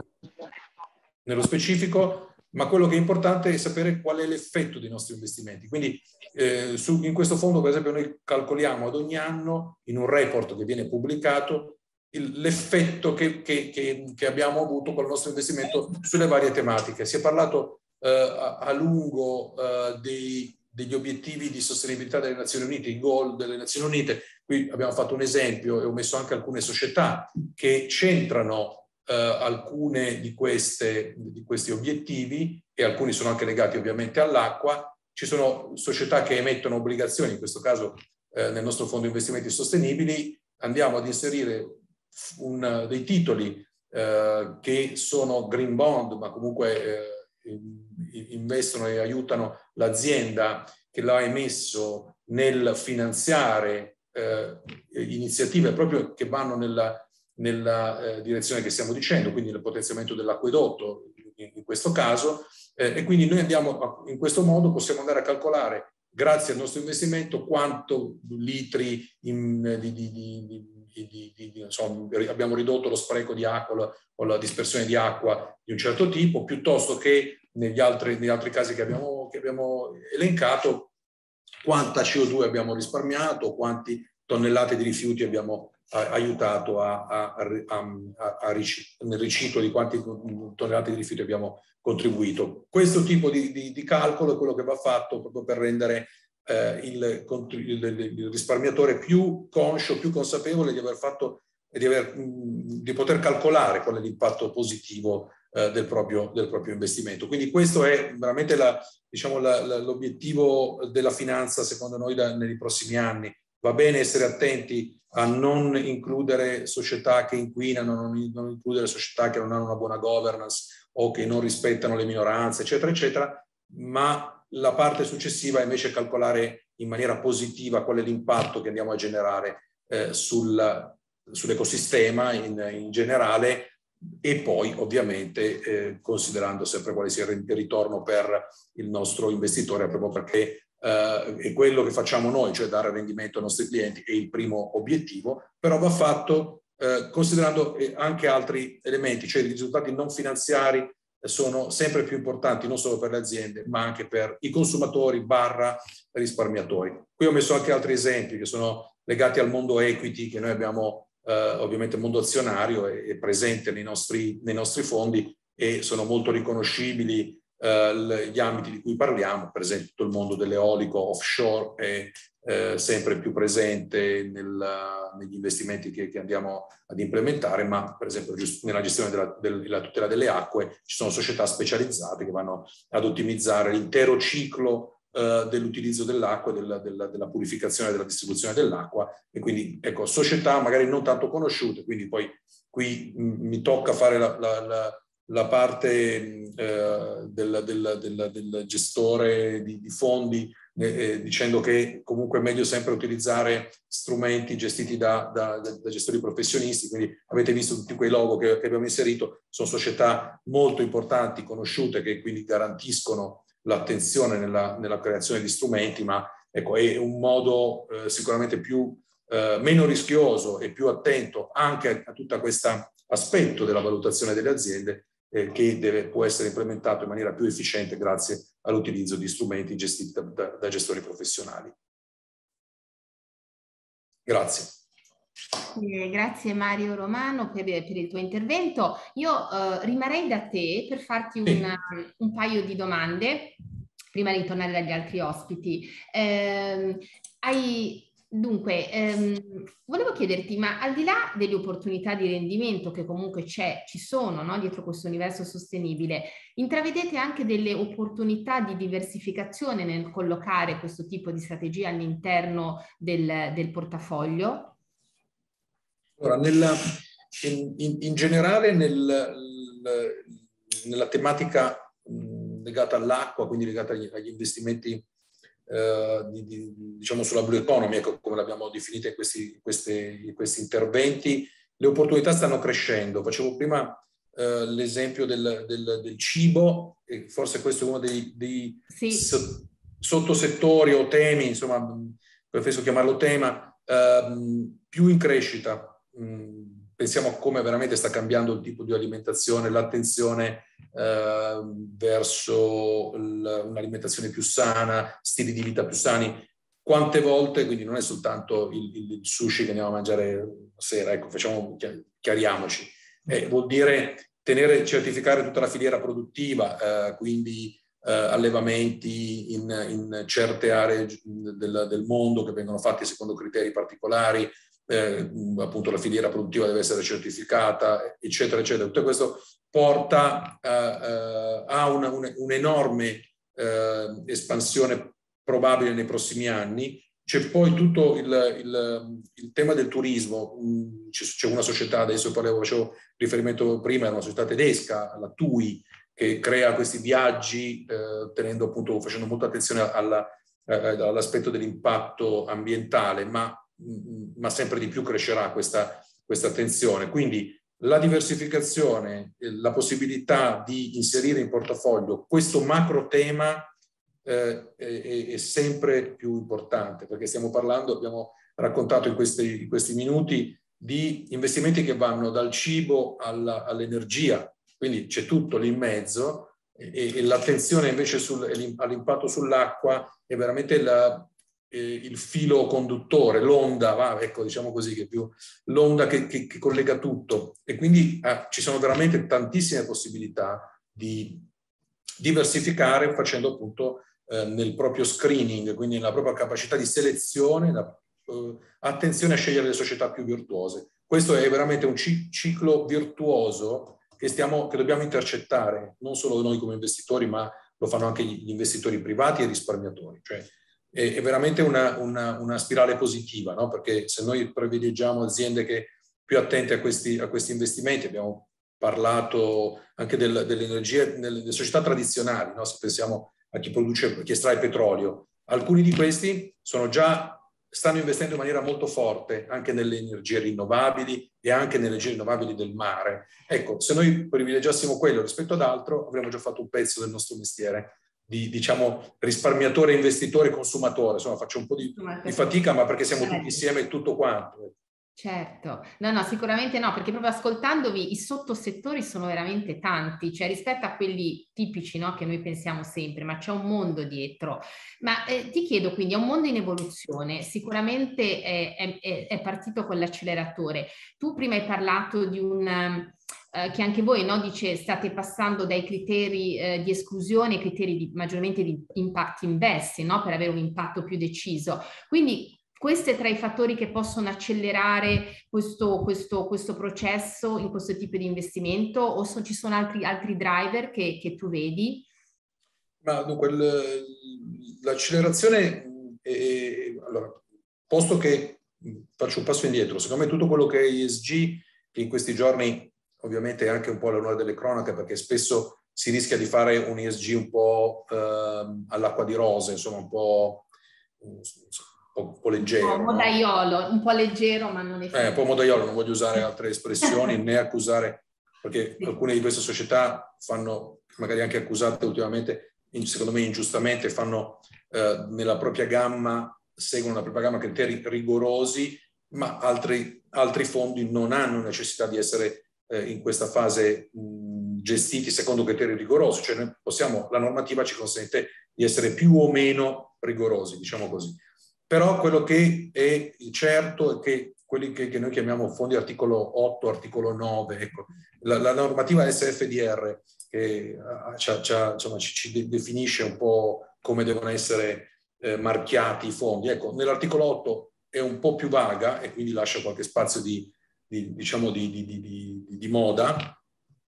nello specifico, ma quello che è importante è sapere qual è l'effetto dei nostri investimenti. Quindi eh, su, in questo fondo, per esempio, noi calcoliamo ad ogni anno, in un report che viene pubblicato, l'effetto che, che, che, che abbiamo avuto con il nostro investimento sulle varie tematiche. Si è parlato eh, a, a lungo eh, dei degli obiettivi di sostenibilità delle Nazioni Unite, i goal delle Nazioni Unite. Qui abbiamo fatto un esempio e ho messo anche alcune società che centrano eh, alcune di, queste, di questi obiettivi, e alcuni sono anche legati ovviamente all'acqua. Ci sono società che emettono obbligazioni, in questo caso eh, nel nostro fondo investimenti sostenibili andiamo ad inserire un, dei titoli eh, che sono green bond, ma comunque eh, investono e aiutano l'azienda che l'ha emesso nel finanziare eh, iniziative proprio che vanno nella, nella eh, direzione che stiamo dicendo, quindi il potenziamento dell'acquedotto in, in questo caso, eh, e quindi noi andiamo a, in questo modo possiamo andare a calcolare, grazie al nostro investimento, quanto litri in, di, di, di, di Di, di, di, insomma, abbiamo ridotto lo spreco di acqua o la dispersione di acqua di un certo tipo, piuttosto che negli altri, negli altri casi che abbiamo, che abbiamo elencato, quanta C O due abbiamo risparmiato, quanti tonnellate di rifiuti abbiamo a, aiutato a, a, a, a, a ric- nel riciclo di quanti tonnellate di rifiuti abbiamo contribuito. Questo tipo di, di, di calcolo è quello che va fatto proprio per rendere Eh, il, il, il risparmiatore più conscio, più consapevole di aver fatto e di, aver, mh, di poter calcolare qual è l'impatto positivo eh, del, proprio, del proprio investimento. Quindi questo è veramente la, diciamo, la, la, l'obiettivo della finanza, secondo noi, da, nei prossimi anni. Va bene essere attenti a non includere società che inquinano, non, non includere società che non hanno una buona governance o che non rispettano le minoranze, eccetera, eccetera, ma la parte successiva è invece calcolare in maniera positiva qual è l'impatto che andiamo a generare eh, sul, sull'ecosistema in, in generale, e poi ovviamente eh, considerando sempre quale sia il ritorno per il nostro investitore, proprio perché eh, è quello che facciamo noi, cioè dare rendimento ai nostri clienti, è il primo obiettivo, però va fatto eh, considerando anche altri elementi, cioè i risultati non finanziari sono sempre più importanti non solo per le aziende, ma anche per i consumatori barra risparmiatori. Qui ho messo anche altri esempi che sono legati al mondo equity, che noi abbiamo eh, ovviamente il mondo azionario è, è presente nei nostri, nei nostri fondi, e sono molto riconoscibili eh, gli ambiti di cui parliamo. Per esempio tutto il mondo dell'eolico offshore è eh, sempre più presente nel, negli investimenti che, che andiamo ad implementare, ma per esempio nella gestione della, della tutela delle acque ci sono società specializzate che vanno ad ottimizzare l'intero ciclo eh, dell'utilizzo dell'acqua, della, della, della purificazione e della distribuzione dell'acqua, e quindi ecco, società magari non tanto conosciute. Quindi poi qui m, mi tocca fare la, la, la la parte eh, del, del, del, del gestore di, di fondi, eh, dicendo che comunque è meglio sempre utilizzare strumenti gestiti da, da, da gestori professionisti. Quindi avete visto tutti quei logo che, che abbiamo inserito, sono società molto importanti, conosciute, che quindi garantiscono l'attenzione nella, nella creazione di strumenti, ma ecco, è un modo eh, sicuramente più, eh, meno rischioso e più attento anche a tutto questo aspetto della valutazione delle aziende, eh, che deve, può essere implementato in maniera più efficiente grazie all'utilizzo di strumenti gestiti da, da, da gestori professionali. Grazie. Eh, grazie Mario Romano per, per il tuo intervento. Io eh, rimarrei da te per farti un, un paio di domande prima di tornare dagli altri ospiti. Eh, hai... Dunque, ehm, volevo chiederti, ma al di là delle opportunità di rendimento che comunque c'è, ci sono, no, dietro questo universo sostenibile, intravedete anche delle opportunità di diversificazione nel collocare questo tipo di strategia all'interno del, del portafoglio? Allora, nella, in, in, in generale nel, nella tematica mh, legata all'acqua, quindi legata agli, agli investimenti Uh, di, di, diciamo sulla blue economy, ecco, come l'abbiamo definita in questi, questi, in questi interventi, le opportunità stanno crescendo. Facevo prima uh, l'esempio del, del, del cibo, e forse questo è uno dei, dei sì. so, sottosettori o temi, insomma, preferisco chiamarlo tema, uh, più in crescita. Mm, pensiamo a come veramente sta cambiando il tipo di alimentazione, l'attenzione eh, verso un'alimentazione più sana, stili di vita più sani. Quante volte, quindi non è soltanto il, il, il sushi che andiamo a mangiare sera, ecco, facciamo, chiariamoci, eh, vuol dire tenere, certificare tutta la filiera produttiva, eh, quindi eh, allevamenti in, in certe aree del, del mondo che vengono fatti secondo criteri particolari. Eh, appunto la filiera produttiva deve essere certificata, eccetera, eccetera. Tutto questo porta uh, uh, a un'enorme uh, espansione probabile nei prossimi anni. C'è poi tutto il, il, il tema del turismo. C'è una società, adesso parlevo, facevo riferimento prima, è una società tedesca, la T U I, che crea questi viaggi eh, tenendo appunto, facendo molta attenzione alla, eh, all'aspetto dell'impatto ambientale, ma ma sempre di più crescerà questa, questa attenzione. Quindi la diversificazione, la possibilità di inserire in portafoglio questo macro tema eh, è, è sempre più importante, perché stiamo parlando, abbiamo raccontato in questi, in questi minuti, di investimenti che vanno dal cibo all'energia, quindi c'è tutto lì in mezzo, e, e l'attenzione invece all'impatto sull'acqua è veramente la il filo conduttore, l'onda, ecco, diciamo così, che è più l'onda che, che, che collega tutto. E quindi eh, ci sono veramente tantissime possibilità di diversificare facendo appunto eh, nel proprio screening, quindi nella propria capacità di selezione, la, eh, attenzione a scegliere le società più virtuose. Questo è veramente un ciclo virtuoso che, stiamo, che dobbiamo intercettare, non solo noi come investitori, ma lo fanno anche gli investitori privati e risparmiatori. Cioè, è veramente una, una, una spirale positiva, no? Perché se noi privilegiamo aziende che più attente a questi, a questi investimenti, abbiamo parlato anche del, delle energie nelle società tradizionali, no? Se pensiamo a chi produce, chi estrae petrolio, alcuni di questi sono già, stanno investendo in maniera molto forte anche nelle energie rinnovabili e anche nelle energie rinnovabili del mare. Ecco, se noi privilegiassimo quello rispetto ad altro, avremmo già fatto un pezzo del nostro mestiere di, diciamo, risparmiatore, investitore, consumatore. Insomma, faccio un po' di, di fatica, ma perché siamo tutti insieme tutto quanto. Certo, no, no, sicuramente no, perché proprio ascoltandovi i sottosettori sono veramente tanti, cioè rispetto a quelli tipici, no, che noi pensiamo sempre, ma c'è un mondo dietro. Ma eh, ti chiedo quindi, è un mondo in evoluzione, sicuramente è, è, è partito con l'acceleratore. Tu prima hai parlato di un... Eh, che anche voi, no, dice, state passando dai criteri eh, di esclusione ai criteri di, maggiormente di impact invest, no, per avere un impatto più deciso. Quindi questi tra i fattori che possono accelerare questo, questo, questo processo in questo tipo di investimento, o so, ci sono altri, altri driver che, che tu vedi? Ma dunque, l'accelerazione, è, allora, posto che faccio un passo indietro, secondo me tutto quello che è E S G, che in questi giorni ovviamente è anche un po' l'onore delle cronache, perché spesso si rischia di fare un E S G un po' eh, all'acqua di rose, insomma un po'... un po' leggero. Un po' modaiolo, no? Un po' leggero, ma non è... Eh, un po' modaiolo, non voglio usare altre espressioni né accusare, perché alcune di queste società fanno, magari anche accusate ultimamente, secondo me ingiustamente, fanno eh, nella propria gamma, seguono la propria gamma criteri rigorosi, ma altri, altri fondi non hanno necessità di essere eh, in questa fase mh, gestiti secondo criteri rigorosi, cioè noi possiamo, la normativa ci consente di essere più o meno rigorosi, diciamo così. Però quello che è certo è che quelli che, che noi chiamiamo fondi articolo otto, articolo nove, ecco, la, la normativa S F D R che uh, ci, ci, insomma, ci, ci definisce un po' come devono essere eh, marchiati i fondi. Ecco, nell'articolo otto è un po' più vaga e quindi lascia qualche spazio di, di, diciamo di, di, di, di, di moda.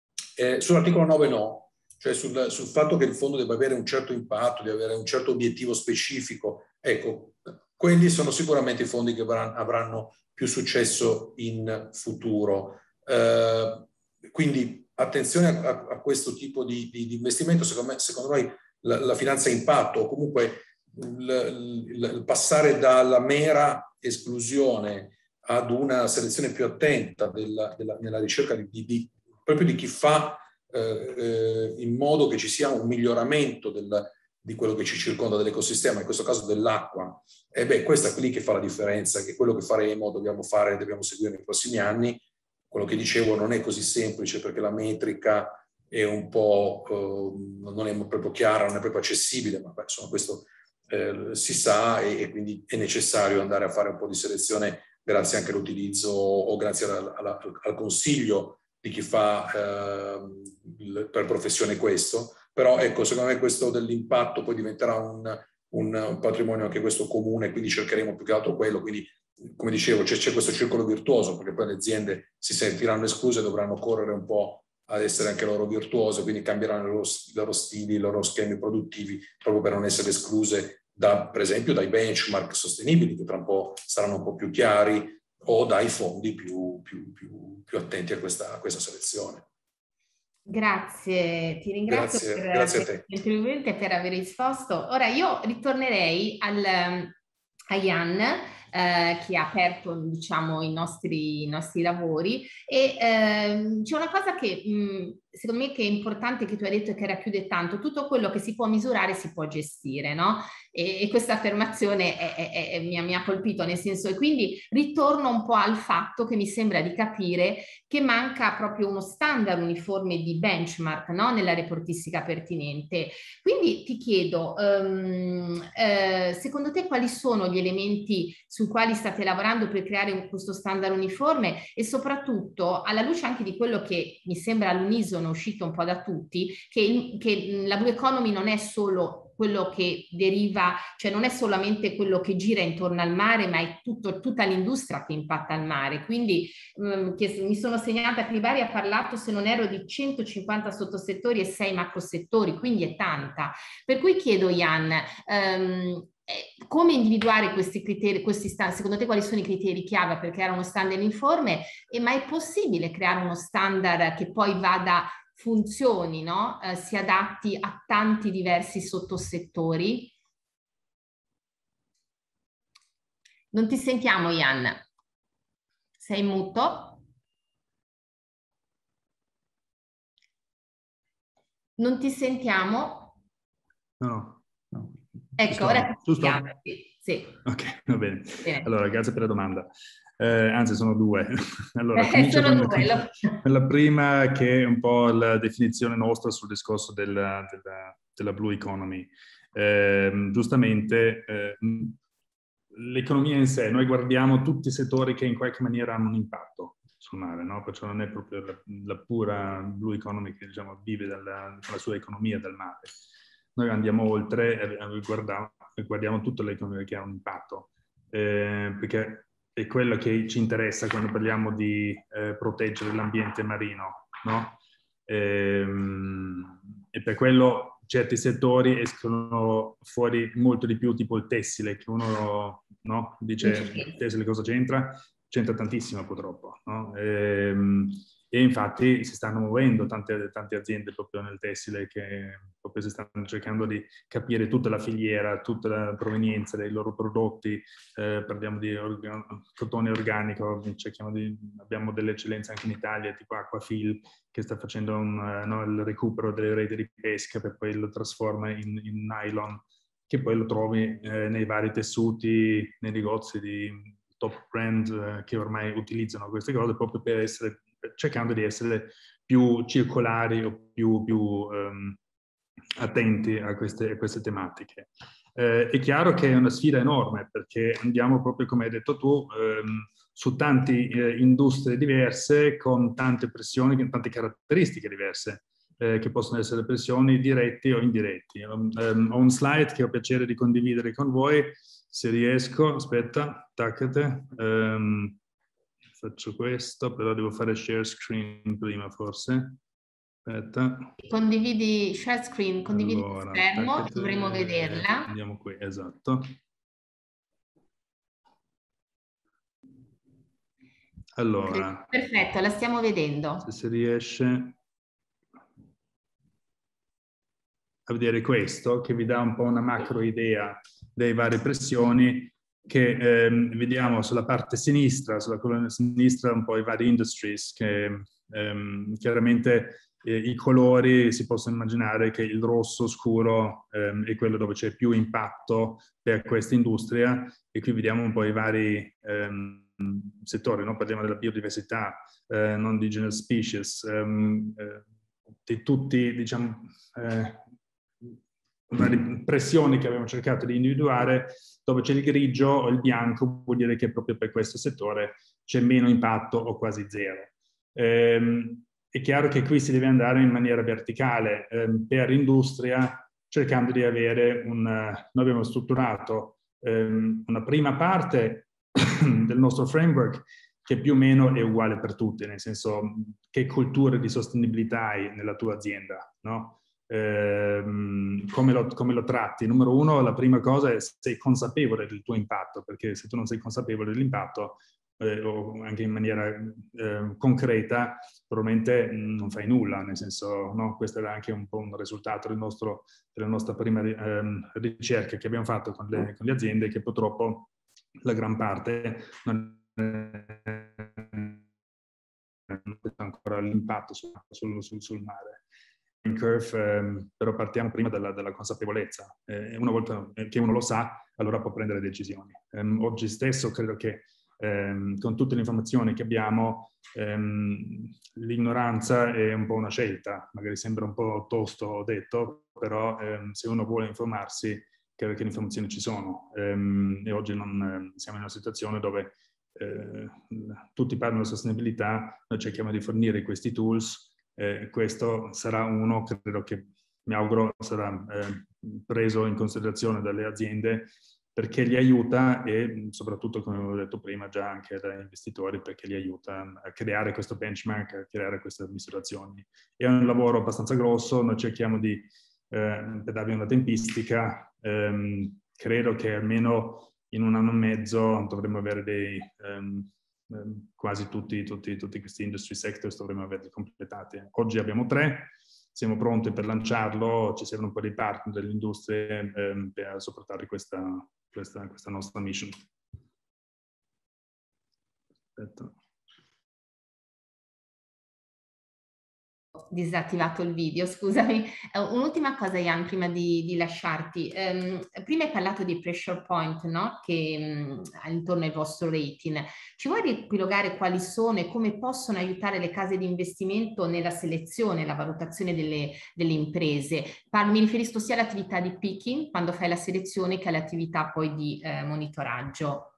Eh, sull'articolo nove no, cioè sul, sul fatto che il fondo debba avere un certo impatto, deve avere un certo obiettivo specifico. Ecco, quelli sono sicuramente i fondi che avranno più successo in futuro. Eh, quindi attenzione a, a questo tipo di, di, di investimento. Secondo me, secondo noi la, la finanza impatto, o comunque il, il, il passare dalla mera esclusione ad una selezione più attenta della, della, nella ricerca di, di, di, proprio di chi fa eh, eh, in modo che ci sia un miglioramento del, di quello che ci circonda dell'ecosistema, in questo caso dell'acqua. E beh, questa è lì che fa la differenza, che quello che faremo, dobbiamo fare, dobbiamo seguire nei prossimi anni. Quello che dicevo non è così semplice perché la metrica è un po', eh, non è proprio chiara, non è proprio accessibile, ma beh, insomma questo eh, si sa e, e quindi è necessario andare a fare un po' di selezione grazie anche all'utilizzo o grazie alla, alla, al consiglio di chi fa eh, il, per professione questo. Però ecco, secondo me questo dell'impatto poi diventerà un, un, un patrimonio anche questo comune, quindi cercheremo più che altro quello. Quindi, come dicevo, c'è questo circolo virtuoso, perché poi le aziende si sentiranno escluse e dovranno correre un po' ad essere anche loro virtuose, quindi cambieranno i loro, i loro stili, i loro schemi produttivi, proprio per non essere escluse, da, per esempio, dai benchmark sostenibili, che tra un po' saranno un po' più chiari, o dai fondi più, più, più, più attenti a questa, a questa selezione. Grazie, ti ringrazio grazie, per, grazie per l'intervento e per aver risposto. Ora io ritornerei al, a Jan, eh, che ha aperto, diciamo, i nostri, i nostri lavori, e eh, c'è una cosa che mh, secondo me che è importante, che tu hai detto, che racchiude tanto: tutto quello che si può misurare si può gestire, no? E, e questa affermazione è, è, è, mi, ha, mi ha colpito, nel senso, e quindi ritorno un po' al fatto che mi sembra di capire che manca proprio uno standard uniforme di benchmark, no? Nella reportistica pertinente. Quindi ti chiedo, um, eh, secondo te quali sono gli elementi sui quali state lavorando per creare un, questo standard uniforme, e soprattutto alla luce anche di quello che mi sembra all'unisono uscito un po' da tutti, che, che la Blue Economy non è solo quello che deriva, cioè non è solamente quello che gira intorno al mare, ma è tutto, tutta l'industria che impatta al mare. Quindi um, che mi sono segnata che Bari ha parlato, se non ero, di centocinquanta sottosettori e sei macrosettori, quindi è tanta. Per cui chiedo, Jan, um, come individuare questi criteri, questi stand, secondo te quali sono i criteri chiave per creare uno standard uniforme? E ma è possibile creare uno standard che poi vada, funzioni, no? Eh, si adatti a tanti diversi sottosettori? Non ti sentiamo, Jan. Sei muto? Non ti sentiamo? No, no. Ecco, Giusto, ora ti giusto? sentiamo. Sì, sì. Ok, va bene. Bene. Allora, grazie per la domanda. Eh, anzi, sono due. Allora, eh, sono con, due. con, con la prima, che è un po' la definizione nostra sul discorso della, della, della blue economy. Eh, giustamente, eh, l'economia in sé, noi guardiamo tutti i settori che in qualche maniera hanno un impatto sul mare, no? Perciò non è proprio la, la pura blue economy che, diciamo, vive dalla, dalla sua economia dal mare. Noi andiamo oltre e guardiamo, guardiamo tutta l'economia che ha un impatto, eh, perché è quello che ci interessa quando parliamo di eh, proteggere l'ambiente marino, no? E, e per quello certi settori escono fuori molto di più, tipo il tessile, che uno, no, dice il tessile cosa c'entra? C'entra tantissimo purtroppo, no? E, e infatti si stanno muovendo tante, tante aziende proprio nel tessile che proprio si stanno cercando di capire tutta la filiera, tutta la provenienza dei loro prodotti. Eh, parliamo di organ- cotone organico, cerchiamo di, abbiamo delle eccellenze anche in Italia, tipo Aquafil, che sta facendo un, no, il recupero delle reti di pesca per poi lo trasforma in, in nylon, che poi lo trovi eh, nei vari tessuti, nei negozi di top brand eh, che ormai utilizzano queste cose proprio per essere, cercando di essere più circolari o più, più um, attenti a queste, a queste tematiche. Eh, è chiaro che è una sfida enorme, perché andiamo proprio, come hai detto tu, ehm, su tante eh, industrie diverse, con tante pressioni, con tante caratteristiche diverse, eh, che possono essere pressioni diretti o indiretti. Um, um, ho un slide che ho piacere di condividere con voi, se riesco. Aspetta, taccate. Um, faccio questo, però devo fare share screen prima, forse. Aspetta. Condividi share screen, condividi allora, lo schermo, taccate, dovremo vederla. Andiamo qui, esatto. Allora. Perfetto, la stiamo vedendo. Se si riesce a vedere questo, che vi dà un po' una macro idea delle varie pressioni, che ehm, vediamo sulla parte sinistra, sulla colonna sinistra un po' i vari industries, che ehm, chiaramente eh, i colori si possono immaginare che il rosso scuro ehm, è quello dove c'è più impatto per questa industria, e qui vediamo un po' i vari ehm, settori, no? Parliamo della biodiversità, eh, non-indigenous species, ehm, eh, di tutti, diciamo, eh, varie pressioni che abbiamo cercato di individuare. Dove c'è il grigio o il bianco vuol dire che proprio per questo settore c'è meno impatto o quasi zero. Ehm, è chiaro che qui si deve andare in maniera verticale ehm, per industria, cercando di avere un... Noi abbiamo strutturato ehm, una prima parte del nostro framework che più o meno è uguale per tutti, nel senso che culture di sostenibilità hai nella tua azienda, no? Eh, come, lo, come lo tratti? Numero uno, la prima cosa è sei consapevole del tuo impatto, perché se tu non sei consapevole dell'impatto, eh, o anche in maniera eh, concreta, probabilmente non fai nulla, nel senso, no? Questo era anche un po' un risultato del nostro, della nostra prima ehm, ricerca che abbiamo fatto con le, con le aziende, che purtroppo la gran parte non ha ancora l'impatto sul, sul, sul, sul mare. In Curve, ehm, però partiamo prima dalla, dalla consapevolezza. Eh, una volta che uno lo sa, allora può prendere decisioni. Um, oggi stesso credo che ehm, con tutte le informazioni che abbiamo, ehm, l'ignoranza è un po' una scelta, magari sembra un po' tosto detto, però ehm, se uno vuole informarsi, credo che le informazioni ci sono. Ehm, e oggi non, eh, siamo in una situazione dove eh, tutti parlano di sostenibilità, noi cerchiamo di fornire questi tools. Eh, questo sarà uno, credo che, mi auguro, sarà eh, preso in considerazione dalle aziende, perché li aiuta, e soprattutto, come avevo detto prima, già anche dagli investitori, perché li aiuta a creare questo benchmark, a creare queste misurazioni. È un lavoro abbastanza grosso, noi cerchiamo di, eh, per darvi una tempistica, ehm, credo che almeno in un anno e mezzo dovremmo avere dei... Um, quasi tutti, tutti, tutti questi industry sectors dovremmo averli completati. Oggi abbiamo tre, siamo pronti per lanciarlo, ci servono un po' di partner delle industrie ehm, per supportare questa, questa, questa nostra mission. Aspetta. disattivato il video, scusami. Uh, un'ultima cosa, Jan, prima di, di lasciarti. Um, prima hai parlato di pressure point, no? Che um, intorno al vostro rating. Ci vuoi riepilogare quali sono e come possono aiutare le case di investimento nella selezione, la valutazione delle, delle imprese? Parlo, mi riferisco sia all'attività di picking, quando fai la selezione, che all'attività poi di eh, monitoraggio.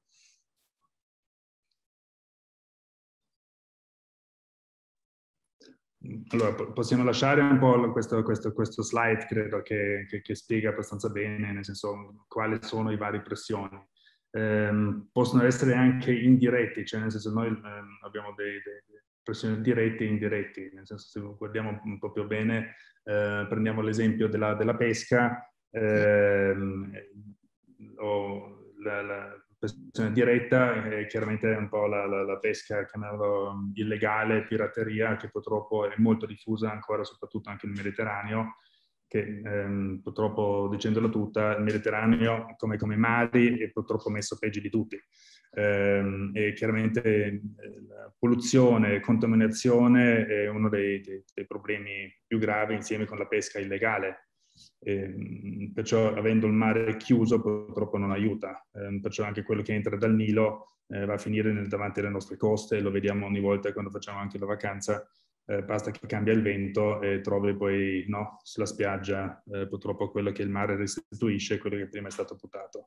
Allora, possiamo lasciare un po' questo, questo, questo slide, credo che, che, che spiega abbastanza bene, nel senso, quali sono i vari pressioni. Eh, possono essere anche indiretti, cioè nel senso noi eh, abbiamo dei, dei pressioni diretti e indiretti, nel senso, se guardiamo un po' più bene, eh, prendiamo l'esempio della, della pesca, eh, o la, la pressione diretta è chiaramente un po' la, la, la pesca, chiamiamola illegale, pirateria, che purtroppo è molto diffusa ancora, soprattutto anche nel Mediterraneo, che ehm, purtroppo, dicendolo tutta, il Mediterraneo, come, come mari, è purtroppo messo peggio di tutti. Ehm, e chiaramente eh, la polluzione, contaminazione è uno dei, dei, dei problemi più gravi insieme con la pesca illegale. Eh, perciò avendo il mare chiuso purtroppo non aiuta, eh, perciò anche quello che entra dal Nilo eh, va a finire nel, davanti alle nostre coste, lo vediamo ogni volta quando facciamo anche la vacanza, eh, basta che cambia il vento e trovi poi no, sulla spiaggia eh, purtroppo quello che il mare restituisce, quello che prima è stato buttato.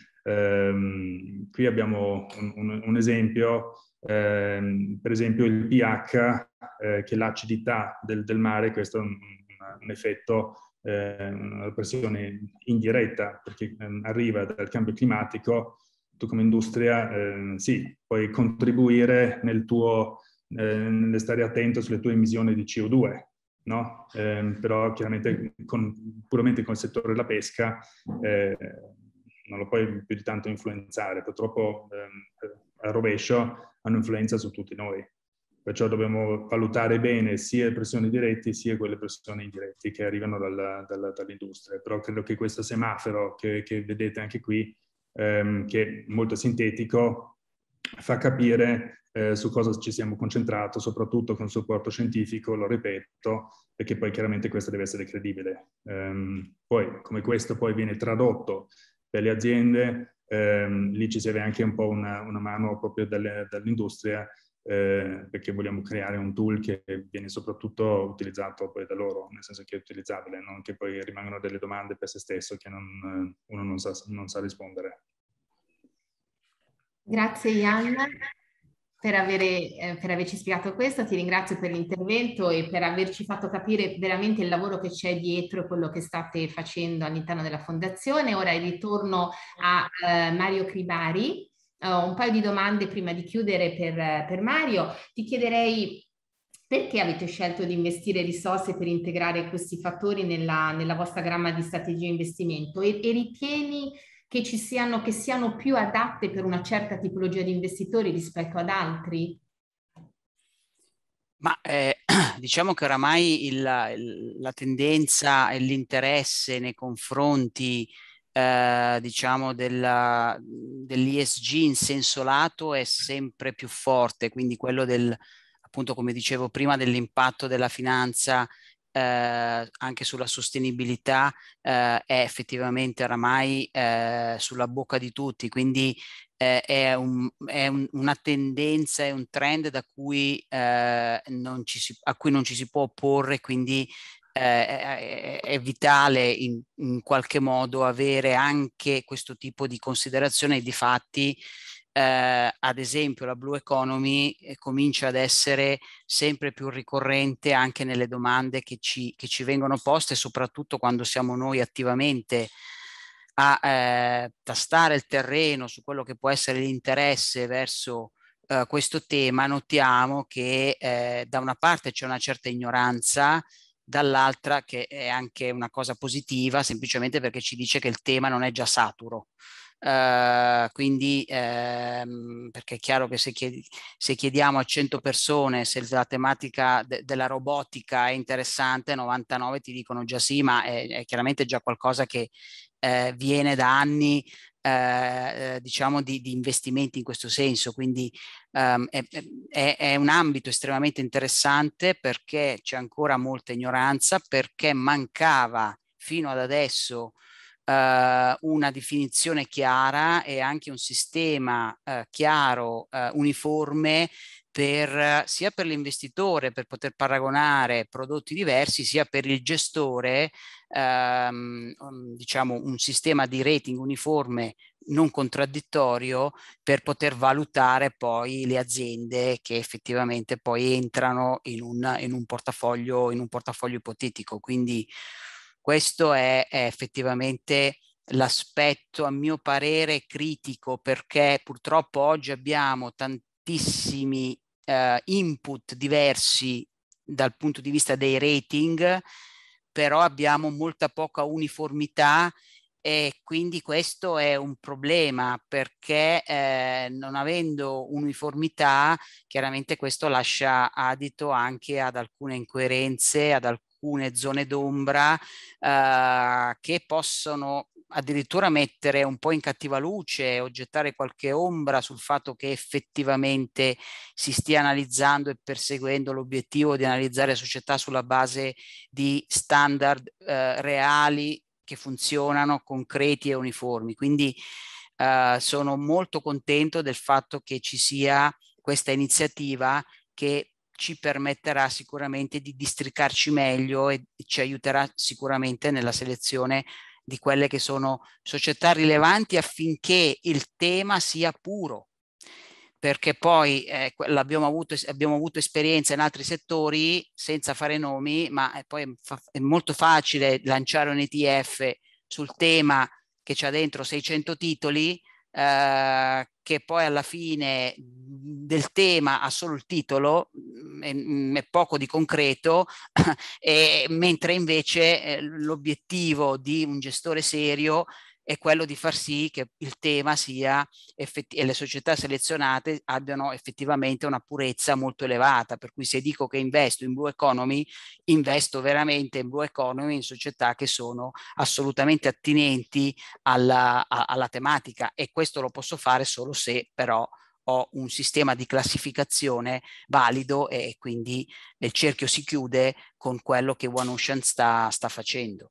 Eh, qui abbiamo un, un, un esempio, eh, per esempio il pH, eh, che è l'acidità del, del mare, questo è un, un effetto, una pressione indiretta, perché eh, arriva dal cambio climatico. Tu come industria eh, sì, puoi contribuire nel tuo, eh, nel stare attento sulle tue emissioni di C O due, no? Eh, però chiaramente con, puramente con il settore della pesca eh, non lo puoi più di tanto influenzare, purtroppo eh, a rovescio hanno influenza su tutti noi. Perciò dobbiamo valutare bene sia le pressioni diretti sia quelle pressioni indiretti che arrivano dalla, dalla, dall'industria. Però credo che questo semaforo che, che vedete anche qui, ehm, che è molto sintetico, fa capire eh, su cosa ci siamo concentrati, soprattutto con supporto scientifico, lo ripeto, perché poi chiaramente questo deve essere credibile. Ehm, poi, come questo poi viene tradotto per le aziende, ehm, lì ci serve anche un po' una, una mano proprio dalle, dall'industria, Eh, perché vogliamo creare un tool che viene soprattutto utilizzato poi da loro, nel senso che è utilizzabile, non che poi rimangono delle domande per se stesso che non, uno non sa, non sa rispondere. Grazie Jan per, avere, eh, per averci spiegato questo, ti ringrazio per l'intervento e per averci fatto capire veramente il lavoro che c'è dietro quello che state facendo all'interno della fondazione. Ora ritorno a eh, Mario Cribari. Uh, un paio di domande prima di chiudere per, per Mario. Ti chiederei perché avete scelto di investire risorse per integrare questi fattori nella, nella vostra gamma di strategie di investimento e, e ritieni che ci siano, che siano più adatte per una certa tipologia di investitori rispetto ad altri? Ma eh, diciamo che oramai il, il, la tendenza e l'interesse nei confronti Eh, diciamo della, dell'E S G in senso lato è sempre più forte, quindi quello del, appunto come dicevo prima, dell'impatto della finanza eh, anche sulla sostenibilità eh, è effettivamente oramai eh, sulla bocca di tutti, quindi eh, è, un, è un, una tendenza, è un trend da cui, eh, non ci si, a cui non ci si può opporre, quindi Eh, è, è vitale in, in qualche modo avere anche questo tipo di considerazione. Di fatti, eh, ad esempio, la Blue Economy eh, comincia ad essere sempre più ricorrente anche nelle domande che ci, che ci vengono poste, soprattutto quando siamo noi attivamente a eh, tastare il terreno su quello che può essere l'interesse verso eh, questo tema. Notiamo che eh, da una parte c'è una certa ignoranza, dall'altra che è anche una cosa positiva, semplicemente perché ci dice che il tema non è già saturo. Uh, quindi ehm, perché è chiaro che se, chiedi, se chiediamo a cento persone se la tematica de della robotica è interessante, novantanove ti dicono già sì, ma è, è chiaramente già qualcosa che eh, viene da anni eh, diciamo di, di investimenti in questo senso. Quindi um, è, è, è un ambito estremamente interessante, perché c'è ancora molta ignoranza, perché mancava fino ad adesso Uh, una definizione chiara e anche un sistema uh, chiaro, uh, uniforme, per, sia per l'investitore per poter paragonare prodotti diversi, sia per il gestore, um, um, diciamo un sistema di rating uniforme non contraddittorio, per poter valutare poi le aziende che effettivamente poi entrano in un, in un portafoglio, in un portafoglio ipotetico. Quindi questo è, è effettivamente l'aspetto, a mio parere, critico, perché purtroppo oggi abbiamo tantissimi eh, input diversi dal punto di vista dei rating, però abbiamo molta poca uniformità, e quindi questo è un problema, perché eh, non avendo uniformità, chiaramente questo lascia adito anche ad alcune incoerenze, ad alcune zone d'ombra eh, che possono addirittura mettere un po' in cattiva luce o gettare qualche ombra sul fatto che effettivamente si stia analizzando e perseguendo l'obiettivo di analizzare società sulla base di standard eh, reali, che funzionano, concreti e uniformi. Quindi eh, sono molto contento del fatto che ci sia questa iniziativa, che ci permetterà sicuramente di districarci meglio e ci aiuterà sicuramente nella selezione di quelle che sono società rilevanti, affinché il tema sia puro, perché poi eh, l'abbiamo avuto, abbiamo avuto esperienza in altri settori, senza fare nomi, ma è poi è molto facile lanciare un E T F sul tema che c'ha dentro seicento titoli, eh, che poi alla fine del tema ha solo il titolo, è, è poco di concreto, e, mentre invece eh, l'obiettivo di un gestore serio è quello di far sì che il tema sia effetti- e le società selezionate abbiano effettivamente una purezza molto elevata. Per cui se dico che investo in Blue Economy, investo veramente in Blue Economy, in società che sono assolutamente attinenti alla, a, alla tematica, e questo lo posso fare solo se però ho un sistema di classificazione valido, e quindi il cerchio si chiude con quello che OneOcean sta, sta facendo.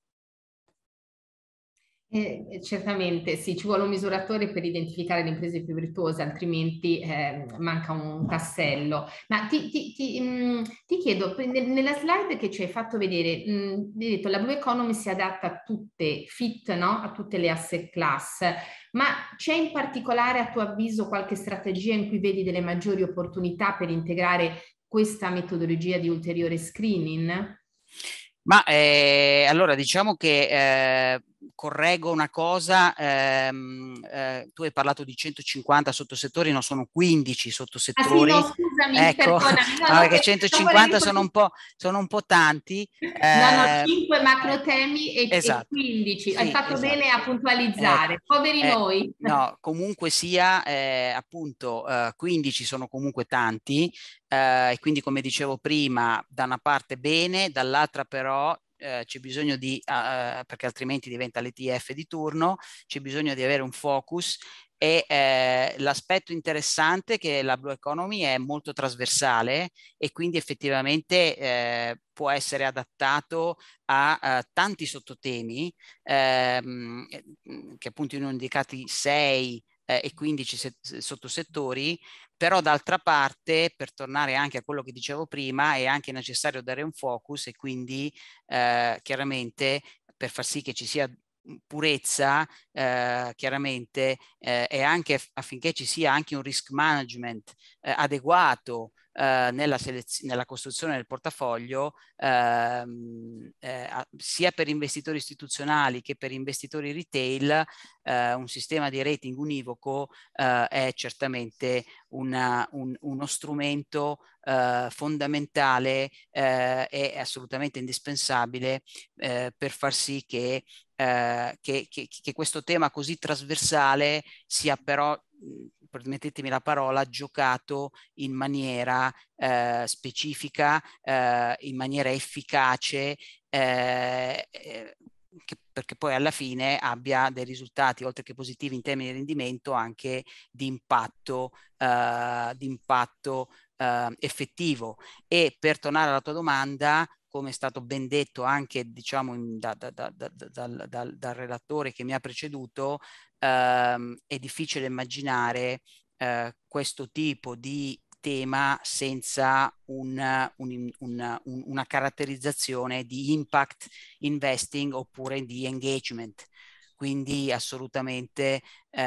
Eh, certamente sì, ci vuole un misuratore per identificare le imprese più virtuose, altrimenti eh, manca un tassello. Ma ti, ti, ti, mh, ti chiedo, nella slide che ci hai fatto vedere, mh, hai detto la Blue Economy si adatta a tutte, fit, no? A tutte le asset class, ma c'è in particolare, a tuo avviso, qualche strategia in cui vedi delle maggiori opportunità per integrare questa metodologia di ulteriore screening? Ma eh, allora diciamo che eh, correggo una cosa, ehm, eh, tu hai parlato di centocinquanta sottosettori, no, sono quindici sottosettori. Ah sì, no, scusami, ecco, perdonami. No, no, no, perché centocinquanta sono un po', sono un po' tanti. No, no, Eh, cinque macro ecco, temi e, e esatto, quindici. Hai sì, fatto esatto. bene a puntualizzare. Ecco, Poveri eh, noi. no, comunque sia, eh, appunto, eh, quindici sono comunque tanti, eh, e quindi come dicevo prima, da una parte bene, dall'altra però eh, c'è bisogno di, eh, perché altrimenti diventa l'E T F di turno, c'è bisogno di avere un focus. E eh, l'aspetto interessante è che la Blue Economy è molto trasversale, e quindi effettivamente eh, può essere adattato a, a tanti sottotemi, ehm, che appunto ne ho indicati sei eh, e quindici sottosettori. Però d'altra parte, per tornare anche a quello che dicevo prima, è anche necessario dare un focus, e quindi eh, chiaramente per far sì che ci sia purezza, eh, chiaramente, eh, e anche affinché ci sia anche un risk management eh, adeguato eh, nella, nella costruzione del portafoglio, ehm, eh, sia per investitori istituzionali che per investitori retail, eh, un sistema di rating univoco eh, è certamente una, un, uno strumento eh, fondamentale eh, e assolutamente indispensabile eh, per far sì che Eh, che, che, che questo tema così trasversale sia però, permettetemi la parola, giocato in maniera eh, specifica, eh, in maniera efficace, eh, che, perché poi alla fine abbia dei risultati, oltre che positivi in termini di rendimento, anche di impatto, eh, di impatto eh, effettivo. E per tornare alla tua domanda, come è stato ben detto anche, diciamo, in, da, da, da, da, dal, dal, dal relatore che mi ha preceduto, ehm, è difficile immaginare eh, questo tipo di tema senza un, un, un, un, una caratterizzazione di impact investing oppure di engagement. Quindi assolutamente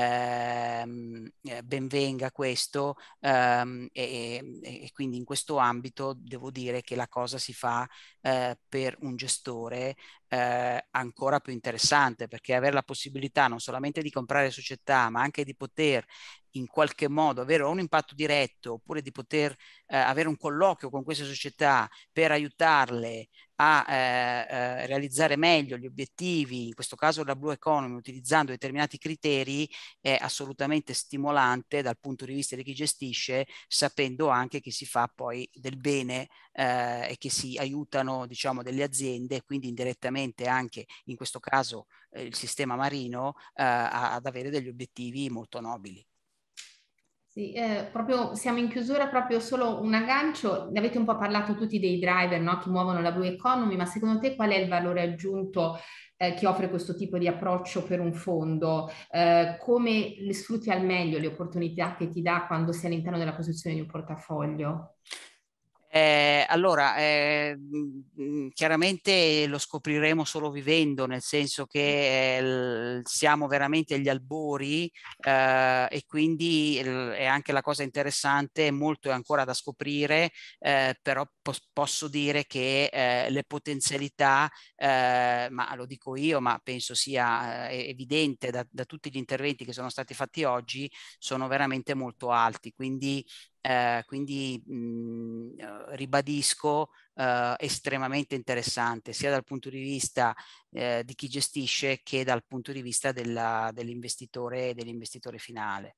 ehm, benvenga questo ehm, e, e quindi in questo ambito devo dire che la cosa si fa eh, per un gestore eh, ancora più interessante, perché avere la possibilità non solamente di comprare società ma anche di poter in qualche modo avere un impatto diretto oppure di poter eh, avere un colloquio con queste società per aiutarle a eh, eh, realizzare meglio gli obiettivi, in questo caso la Blue Economy, utilizzando determinati criteri, è assolutamente stimolante dal punto di vista di chi gestisce, sapendo anche che si fa poi del bene eh, e che si aiutano, diciamo, delle aziende, quindi indirettamente anche in questo caso eh, il sistema marino eh, ad avere degli obiettivi molto nobili. Sì, eh, proprio siamo in chiusura, proprio solo un aggancio. Ne avete un po' parlato tutti dei driver, no, che muovono la Blue Economy, ma secondo te qual è il valore aggiunto eh, che offre questo tipo di approccio per un fondo? Eh, come le sfrutti al meglio le opportunità che ti dà quando sei all'interno della costruzione di un portafoglio? Eh, allora, eh, chiaramente lo scopriremo solo vivendo, nel senso che eh, siamo veramente agli albori eh, e quindi eh, è anche la cosa interessante, molto è ancora da scoprire, eh, però pos posso dire che eh, le potenzialità, eh, ma lo dico io, ma penso sia eh, evidente da, da tutti gli interventi che sono stati fatti oggi, sono veramente molto alti, quindi Eh, quindi mh, ribadisco eh, estremamente interessante sia dal punto di vista eh, di chi gestisce che dal punto di vista dell'investitore dell'investitore finale.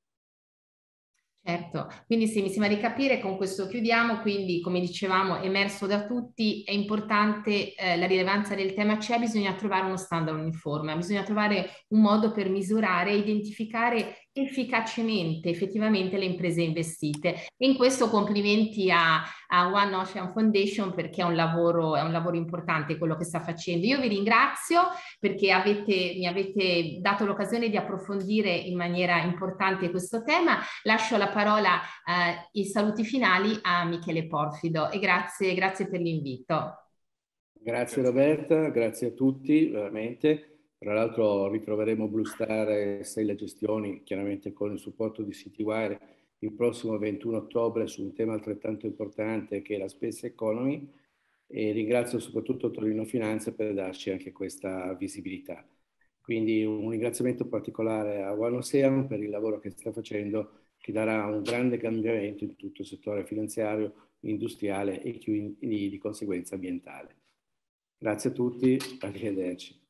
Certo, quindi sì, mi sembra di capire, con questo chiudiamo, quindi come dicevamo, emerso da tutti, è importante eh, la rilevanza del tema, c'è, bisogna trovare uno standard uniforme, bisogna trovare un modo per misurare e identificare efficacemente, effettivamente le imprese investite. E in questo complimenti a, a One Ocean Foundation perché è un lavoro, è un lavoro importante quello che sta facendo. Io vi ringrazio perché avete, mi avete dato l'occasione di approfondire in maniera importante questo tema. Lascio la parola eh, i saluti finali a Michele Porfido e grazie, grazie per l'invito. Grazie Roberta, grazie a tutti, veramente. Tra l'altro ritroveremo Blue Star e Stella Gestioni, chiaramente con il supporto di Citywire, il prossimo ventuno ottobre su un tema altrettanto importante che è la Space Economy, e ringrazio soprattutto Torino Finanza per darci anche questa visibilità. Quindi un ringraziamento particolare a One Ocean per il lavoro che sta facendo, che darà un grande cambiamento in tutto il settore finanziario, industriale e di conseguenza ambientale. Grazie a tutti, arrivederci.